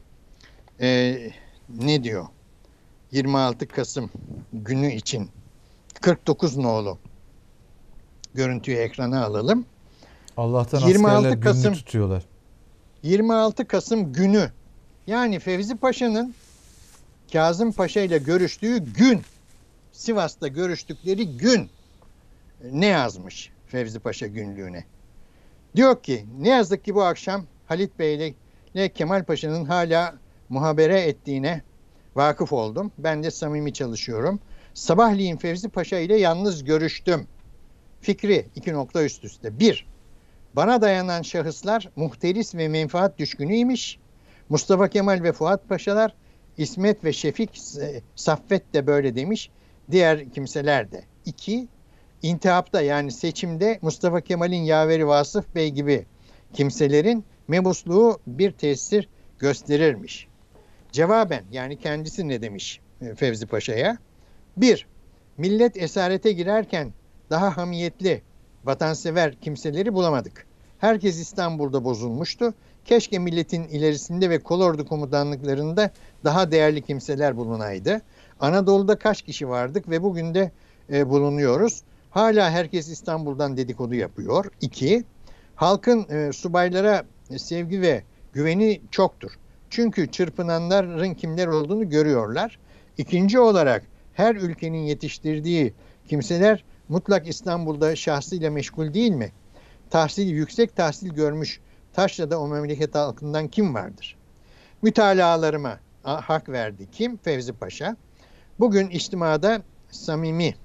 ne diyor? 26 Kasım günü için 49 nolu görüntüyü ekrana alalım. Allah'tan 26 askerler Kasım günlük tutuyorlar. 26 Kasım günü, yani Fevzi Paşa'nın Kazım Paşa ile görüştüğü gün, Sivas'ta görüştükleri gün ne yazmış Fevzi Paşa günlüğüne? Diyor ki, ne yazık ki bu akşam Halit Bey ile Kemal Paşa'nın hala muhabere ettiğine vakıf oldum. Ben de samimi çalışıyorum. Sabahleyin Fevzi Paşa ile yalnız görüştüm. Fikri 2 nokta üst üste. 1. Bana dayanan şahıslar muhteris ve menfaat düşkünüymiş. Mustafa Kemal ve Fuat Paşalar, İsmet ve Şefik Saffet de böyle demiş. Diğer kimseler de. 2. İntihapta, yani seçimde Mustafa Kemal'in yaveri Vasıf Bey gibi kimselerin mebusluğu bir tesir gösterirmiş. Cevaben, yani kendisi ne demiş Fevzi Paşa'ya? 1. Millet esarete girerken daha hamiyetli, vatansever kimseleri bulamadık. Herkes İstanbul'da bozulmuştu. Keşke milletin ilerisinde ve kolordu komutanlıklarında daha değerli kimseler bulunaydı. Anadolu'da kaç kişi vardık ve bugün de bulunuyoruz. Hala herkes İstanbul'dan dedikodu yapıyor. 2. Halkın subaylara sevgi ve güveni çoktur. Çünkü çırpınanların kimler olduğunu görüyorlar. İkinci olarak her ülkenin yetiştirdiği kimseler mutlak İstanbul'da şahsıyla meşgul değil mi? Yüksek tahsil görmüş Taşra'da o memleket halkından kim vardır? Mütalalarıma hak verdi. Kim? Fevzi Paşa. Bugün içtimada samimi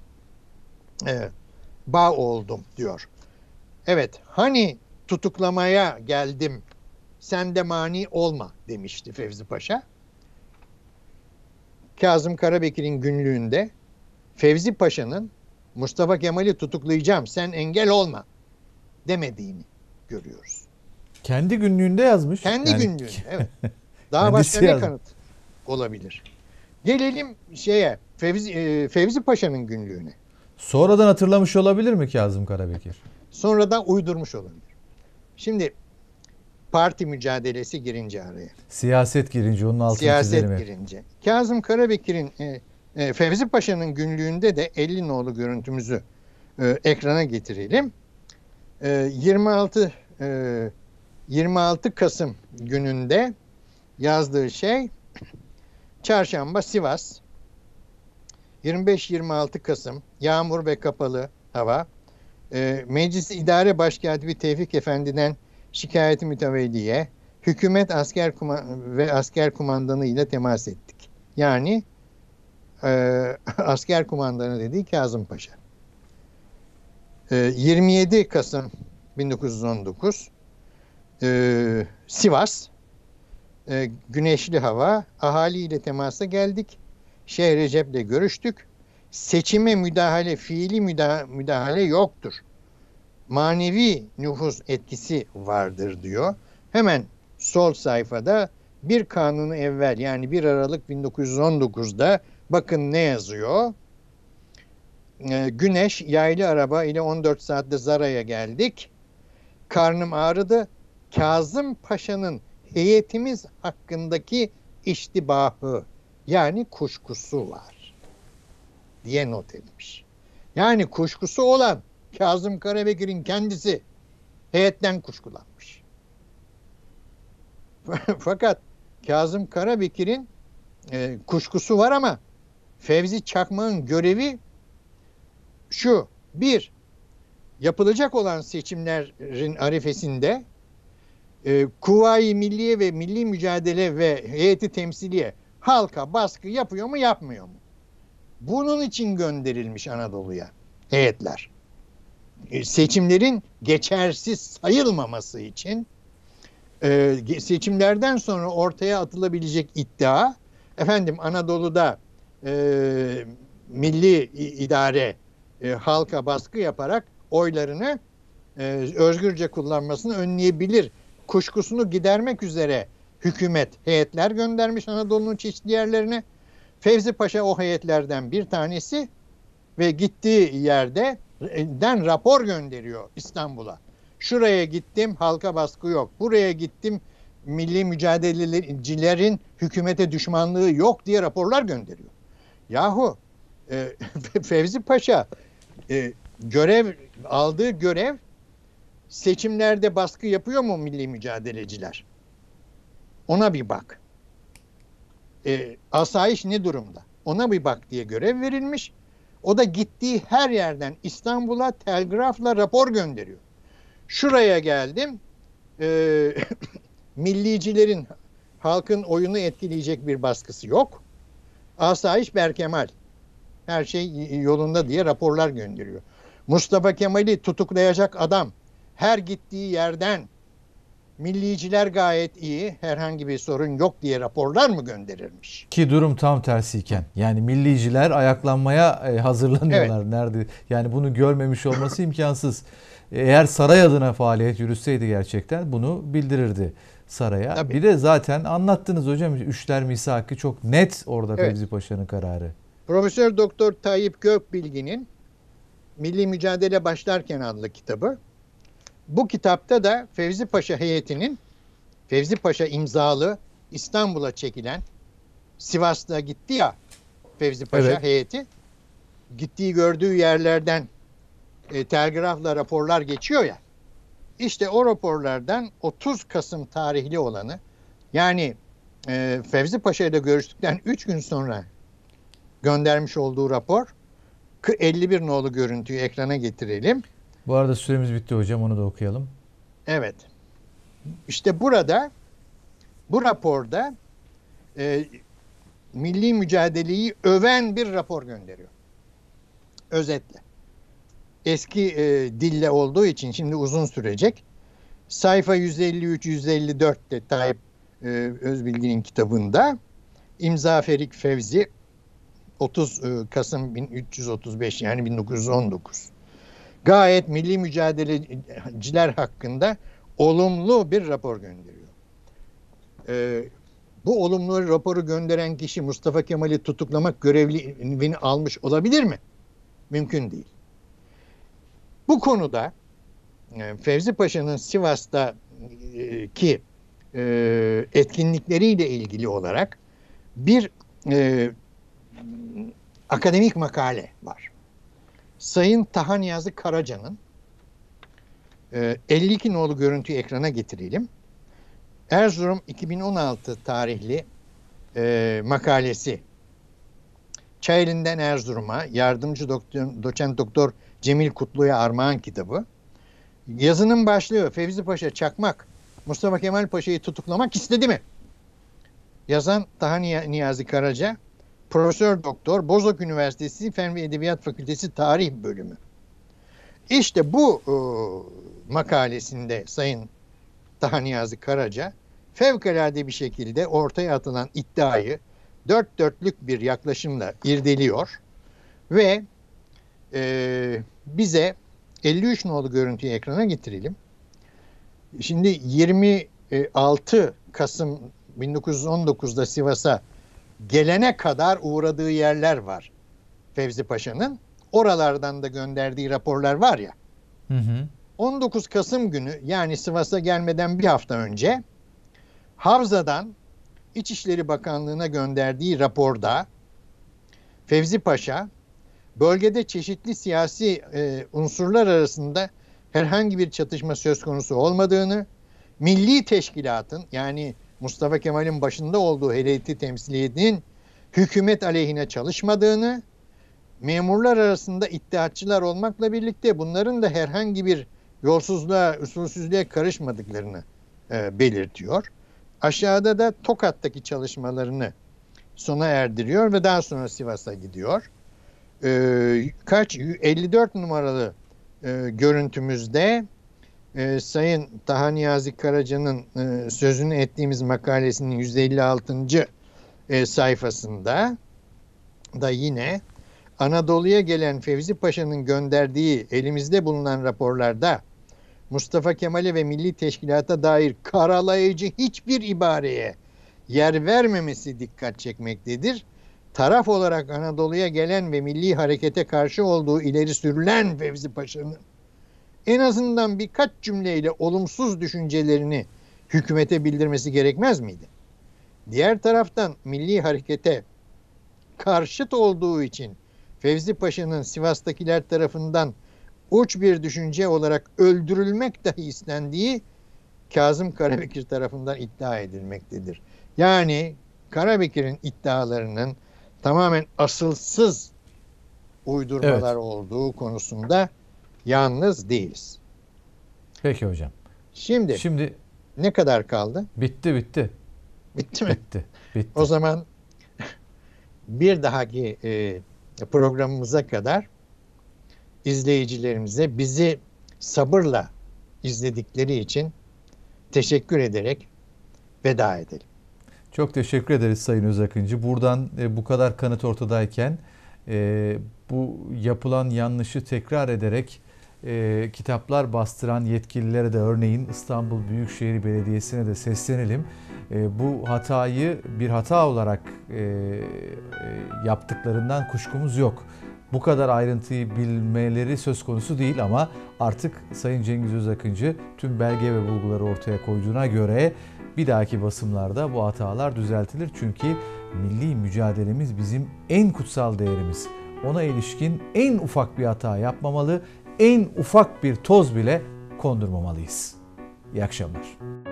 bağ oldum diyor. Evet, hani tutuklamaya geldim, sen de mani olma demişti Fevzi Paşa. Kazım Karabekir'in günlüğünde Fevzi Paşa'nın Mustafa Kemal'i tutuklayacağım, sen engel olma demediğini görüyoruz. Kendi günlüğünde yazmış. Kendi günlüğünde, evet. Daha Kendisi başka ne yazmış. kanıt olabilir? Gelelim Fevzi Paşa'nın günlüğüne. Sonradan hatırlamış olabilir mi Kazım Karabekir? Sonradan uydurmuş olabilir. Şimdi parti mücadelesi girince araya. Siyaset girince onun altını çizelim. Siyaset girince. Kazım Karabekir'in Fevzi Paşa'nın günlüğünde de 50 nolu görüntümüzü ekrana getirelim. 26 Kasım gününde yazdığı şey: Çarşamba Sivas, 25-26 Kasım yağmur ve kapalı hava. Meclis İdare Başkatibi Tevfik Efendi'den şikayeti mütevelliye hükümet asker kumandanı ile temas ettik. Yani asker kumandanı dediği Kazım Paşa. 27 Kasım 1919 Sivas, güneşli hava, ahaliyle temasa geldik. Şeyh Recep'le görüştük. Seçime müdahale, fiili müdahale yoktur. Manevi nüfuz etkisi vardır diyor. Hemen sol sayfada bir kanunu evvel, yani 1 Aralık 1919'da bakın ne yazıyor. Güneş yaylı araba ile 14 saatte Zara'ya geldik. Karnım ağrıdı. Kazım Paşa'nın heyetimiz hakkındaki iştibahı, yani kuşkusu var diye not edilmiş. Yani kuşkusu olan Kazım Karabekir'in kendisi heyetten kuşkulanmış. Fakat Kazım Karabekir'in kuşkusu var ama Fevzi Çakmak'ın görevi şu: bir, yapılacak olan seçimlerin arifesinde Kuvayi Milliye ve Milli Mücadele ve Heyeti Temsiliye halka baskı yapıyor mu yapmıyor mu? Bunun için gönderilmiş Anadolu'ya heyetler. Seçimlerin geçersiz sayılmaması için, seçimlerden sonra ortaya atılabilecek iddia, efendim Anadolu'da milli idare halka baskı yaparak oylarını özgürce kullanmasını önleyebilir kuşkusunu gidermek üzere hükümet heyetler göndermiş Anadolu'nun çeşitli yerlerine. Fevzi Paşa o heyetlerden bir tanesi ve gittiği yerden rapor gönderiyor İstanbul'a. Şuraya gittim, halka baskı yok. Buraya gittim, milli mücadelecilerin hükümete düşmanlığı yok diye raporlar gönderiyor. Yahu Fevzi Paşa aldığı görev, seçimlerde baskı yapıyor mu milli mücadeleciler? Ona bir bak. Asayiş ne durumda? Ona bir bak diye görev verilmiş. O da gittiği her yerden İstanbul'a telgrafla rapor gönderiyor. Şuraya geldim. Millicilerin halkın oyunu etkileyecek bir baskısı yok. Asayiş berkemal. Her şey yolunda diye raporlar gönderiyor. Mustafa Kemal'i tutuklayacak adam her gittiği yerden milliciler gayet iyi, herhangi bir sorun yok diye raporlar mı gönderirmiş? Ki durum tam tersiyken, yani milliciler ayaklanmaya hazırlanıyorlar. Evet. Nerede? Yani bunu görmemiş olması imkansız. Eğer saray adına faaliyet yürütseydi gerçekten bunu bildirirdi saraya. Tabii. Bir de zaten anlattınız hocam, Üçler Misaki çok net orada, Evet. Fevzi Paşa'nın kararı. Profesör Doktor Tayyip Gökbilgin'in Milli Mücadele Başlarken adlı kitabı. Bu kitapta da Fevzi Paşa heyetinin, Fevzi Paşa imzalı İstanbul'a çekilen, Sivas'ta gitti ya Fevzi Paşa Evet. heyeti, gittiği gördüğü yerlerden telgrafla raporlar geçiyor ya. İşte o raporlardan 30 Kasım tarihli olanı, yani Fevzi Paşa ile görüştükten 3 gün sonra göndermiş olduğu rapor, 51 nolu görüntüyü ekrana getirelim. Bu arada süremiz bitti hocam, onu da okuyalım. Evet. İşte burada, bu raporda milli mücadeleyi öven bir rapor gönderiyor. Özetle. Eski dille olduğu için şimdi uzun sürecek. Sayfa 153-154'te Tayyip Özbilgin'in kitabında, imza Ferik Fevzi, 30 Kasım 1335, yani 1919. Gayet milli mücadeleciler hakkında olumlu bir rapor gönderiyor. Bu olumlu raporu gönderen kişi Mustafa Kemal'i tutuklamak görevini almış olabilir mi? Mümkün değil. Bu konuda Fevzi Paşa'nın Sivas'taki etkinlikleriyle ilgili olarak bir akademik makale var. Sayın Taha Niyazi Karaca'nın 52 nolu görüntüyü ekrana getirelim. Erzurum 2016 tarihli makalesi. Çayeli'nden Erzurum'a, yardımcı doçent doktor Cemil Kutlu'ya armağan kitabı. Yazının başlığı: Fevzi Paşa Çakmak Mustafa Kemal Paşa'yı tutuklamak istedi mi? Yazan Taha Niyazi Karaca, Profesör Doktor, Bozok Üniversitesi Fen ve Edebiyat Fakültesi Tarih Bölümü. İşte bu makalesinde Sayın Taha Niyazi Karaca fevkalade bir şekilde ortaya atılan iddiayı dört dörtlük bir yaklaşımla irdeliyor ve bize 53 nolu görüntüyü ekrana getirelim. Şimdi 6 Kasım 1919'da Sivas'a gelene kadar uğradığı yerler var Fevzi Paşa'nın. Oralardan da gönderdiği raporlar var ya. Hı hı. 19 Kasım günü, yani Sivas'a gelmeden bir hafta önce, Havza'dan İçişleri Bakanlığı'na gönderdiği raporda Fevzi Paşa bölgede çeşitli siyasi unsurlar arasında herhangi bir çatışma söz konusu olmadığını, Milli Teşkilat'ın, yani Mustafa Kemal'in başında olduğu heyeti temsiliyetinin hükümet aleyhine çalışmadığını, memurlar arasında ittihatçılar olmakla birlikte bunların da herhangi bir yolsuzluğa, usulsüzlüğe karışmadıklarını belirtiyor. Aşağıda da Tokat'taki çalışmalarını sona erdiriyor ve daha sonra Sivas'a gidiyor. 54 numaralı görüntümüzde Sayın Taha Niyazi Karaca'nın sözünü ettiğimiz makalesinin 156. sayfasında da yine Anadolu'ya gelen Fevzi Paşa'nın gönderdiği elimizde bulunan raporlarda Mustafa Kemal'e ve Milli Teşkilat'a dair karalayıcı hiçbir ibareye yer vermemesi dikkat çekmektedir. Taraf olarak Anadolu'ya gelen ve milli harekete karşı olduğu ileri sürülen Fevzi Paşa'nın en azından birkaç cümleyle olumsuz düşüncelerini hükümete bildirmesi gerekmez miydi? Diğer taraftan milli harekete karşıt olduğu için Fevzi Paşa'nın Sivas'takiler tarafından uç bir düşünce olarak öldürülmek dahi istendiği Kazım Karabekir tarafından iddia edilmektedir. Yani Karabekir'in iddialarının tamamen asılsız uydurmalar olduğu konusunda yalnız değiliz. Peki hocam. Şimdi ne kadar kaldı? Bitti. Bitti mi? Bitti. O zaman bir dahaki programımıza kadar izleyicilerimize bizi sabırla izledikleri için teşekkür ederek veda edelim. Çok teşekkür ederiz Sayın Özakıncı. Buradan bu kadar kanıt ortadayken bu yapılan yanlışı tekrar ederek kitaplar bastıran yetkililere de, örneğin İstanbul Büyükşehir Belediyesi'ne de seslenelim. Bu hatayı bir hata olarak yaptıklarından kuşkumuz yok. Bu kadar ayrıntıyı bilmeleri söz konusu değil ama artık Sayın Cengiz Özakıncı tüm belge ve bulguları ortaya koyduğuna göre bir dahaki basımlarda bu hatalar düzeltilir. Çünkü milli mücadelemiz bizim en kutsal değerimiz. Ona ilişkin en ufak bir hata yapmamalı, en ufak bir toz bile kondurmamalıyız. İyi akşamlar.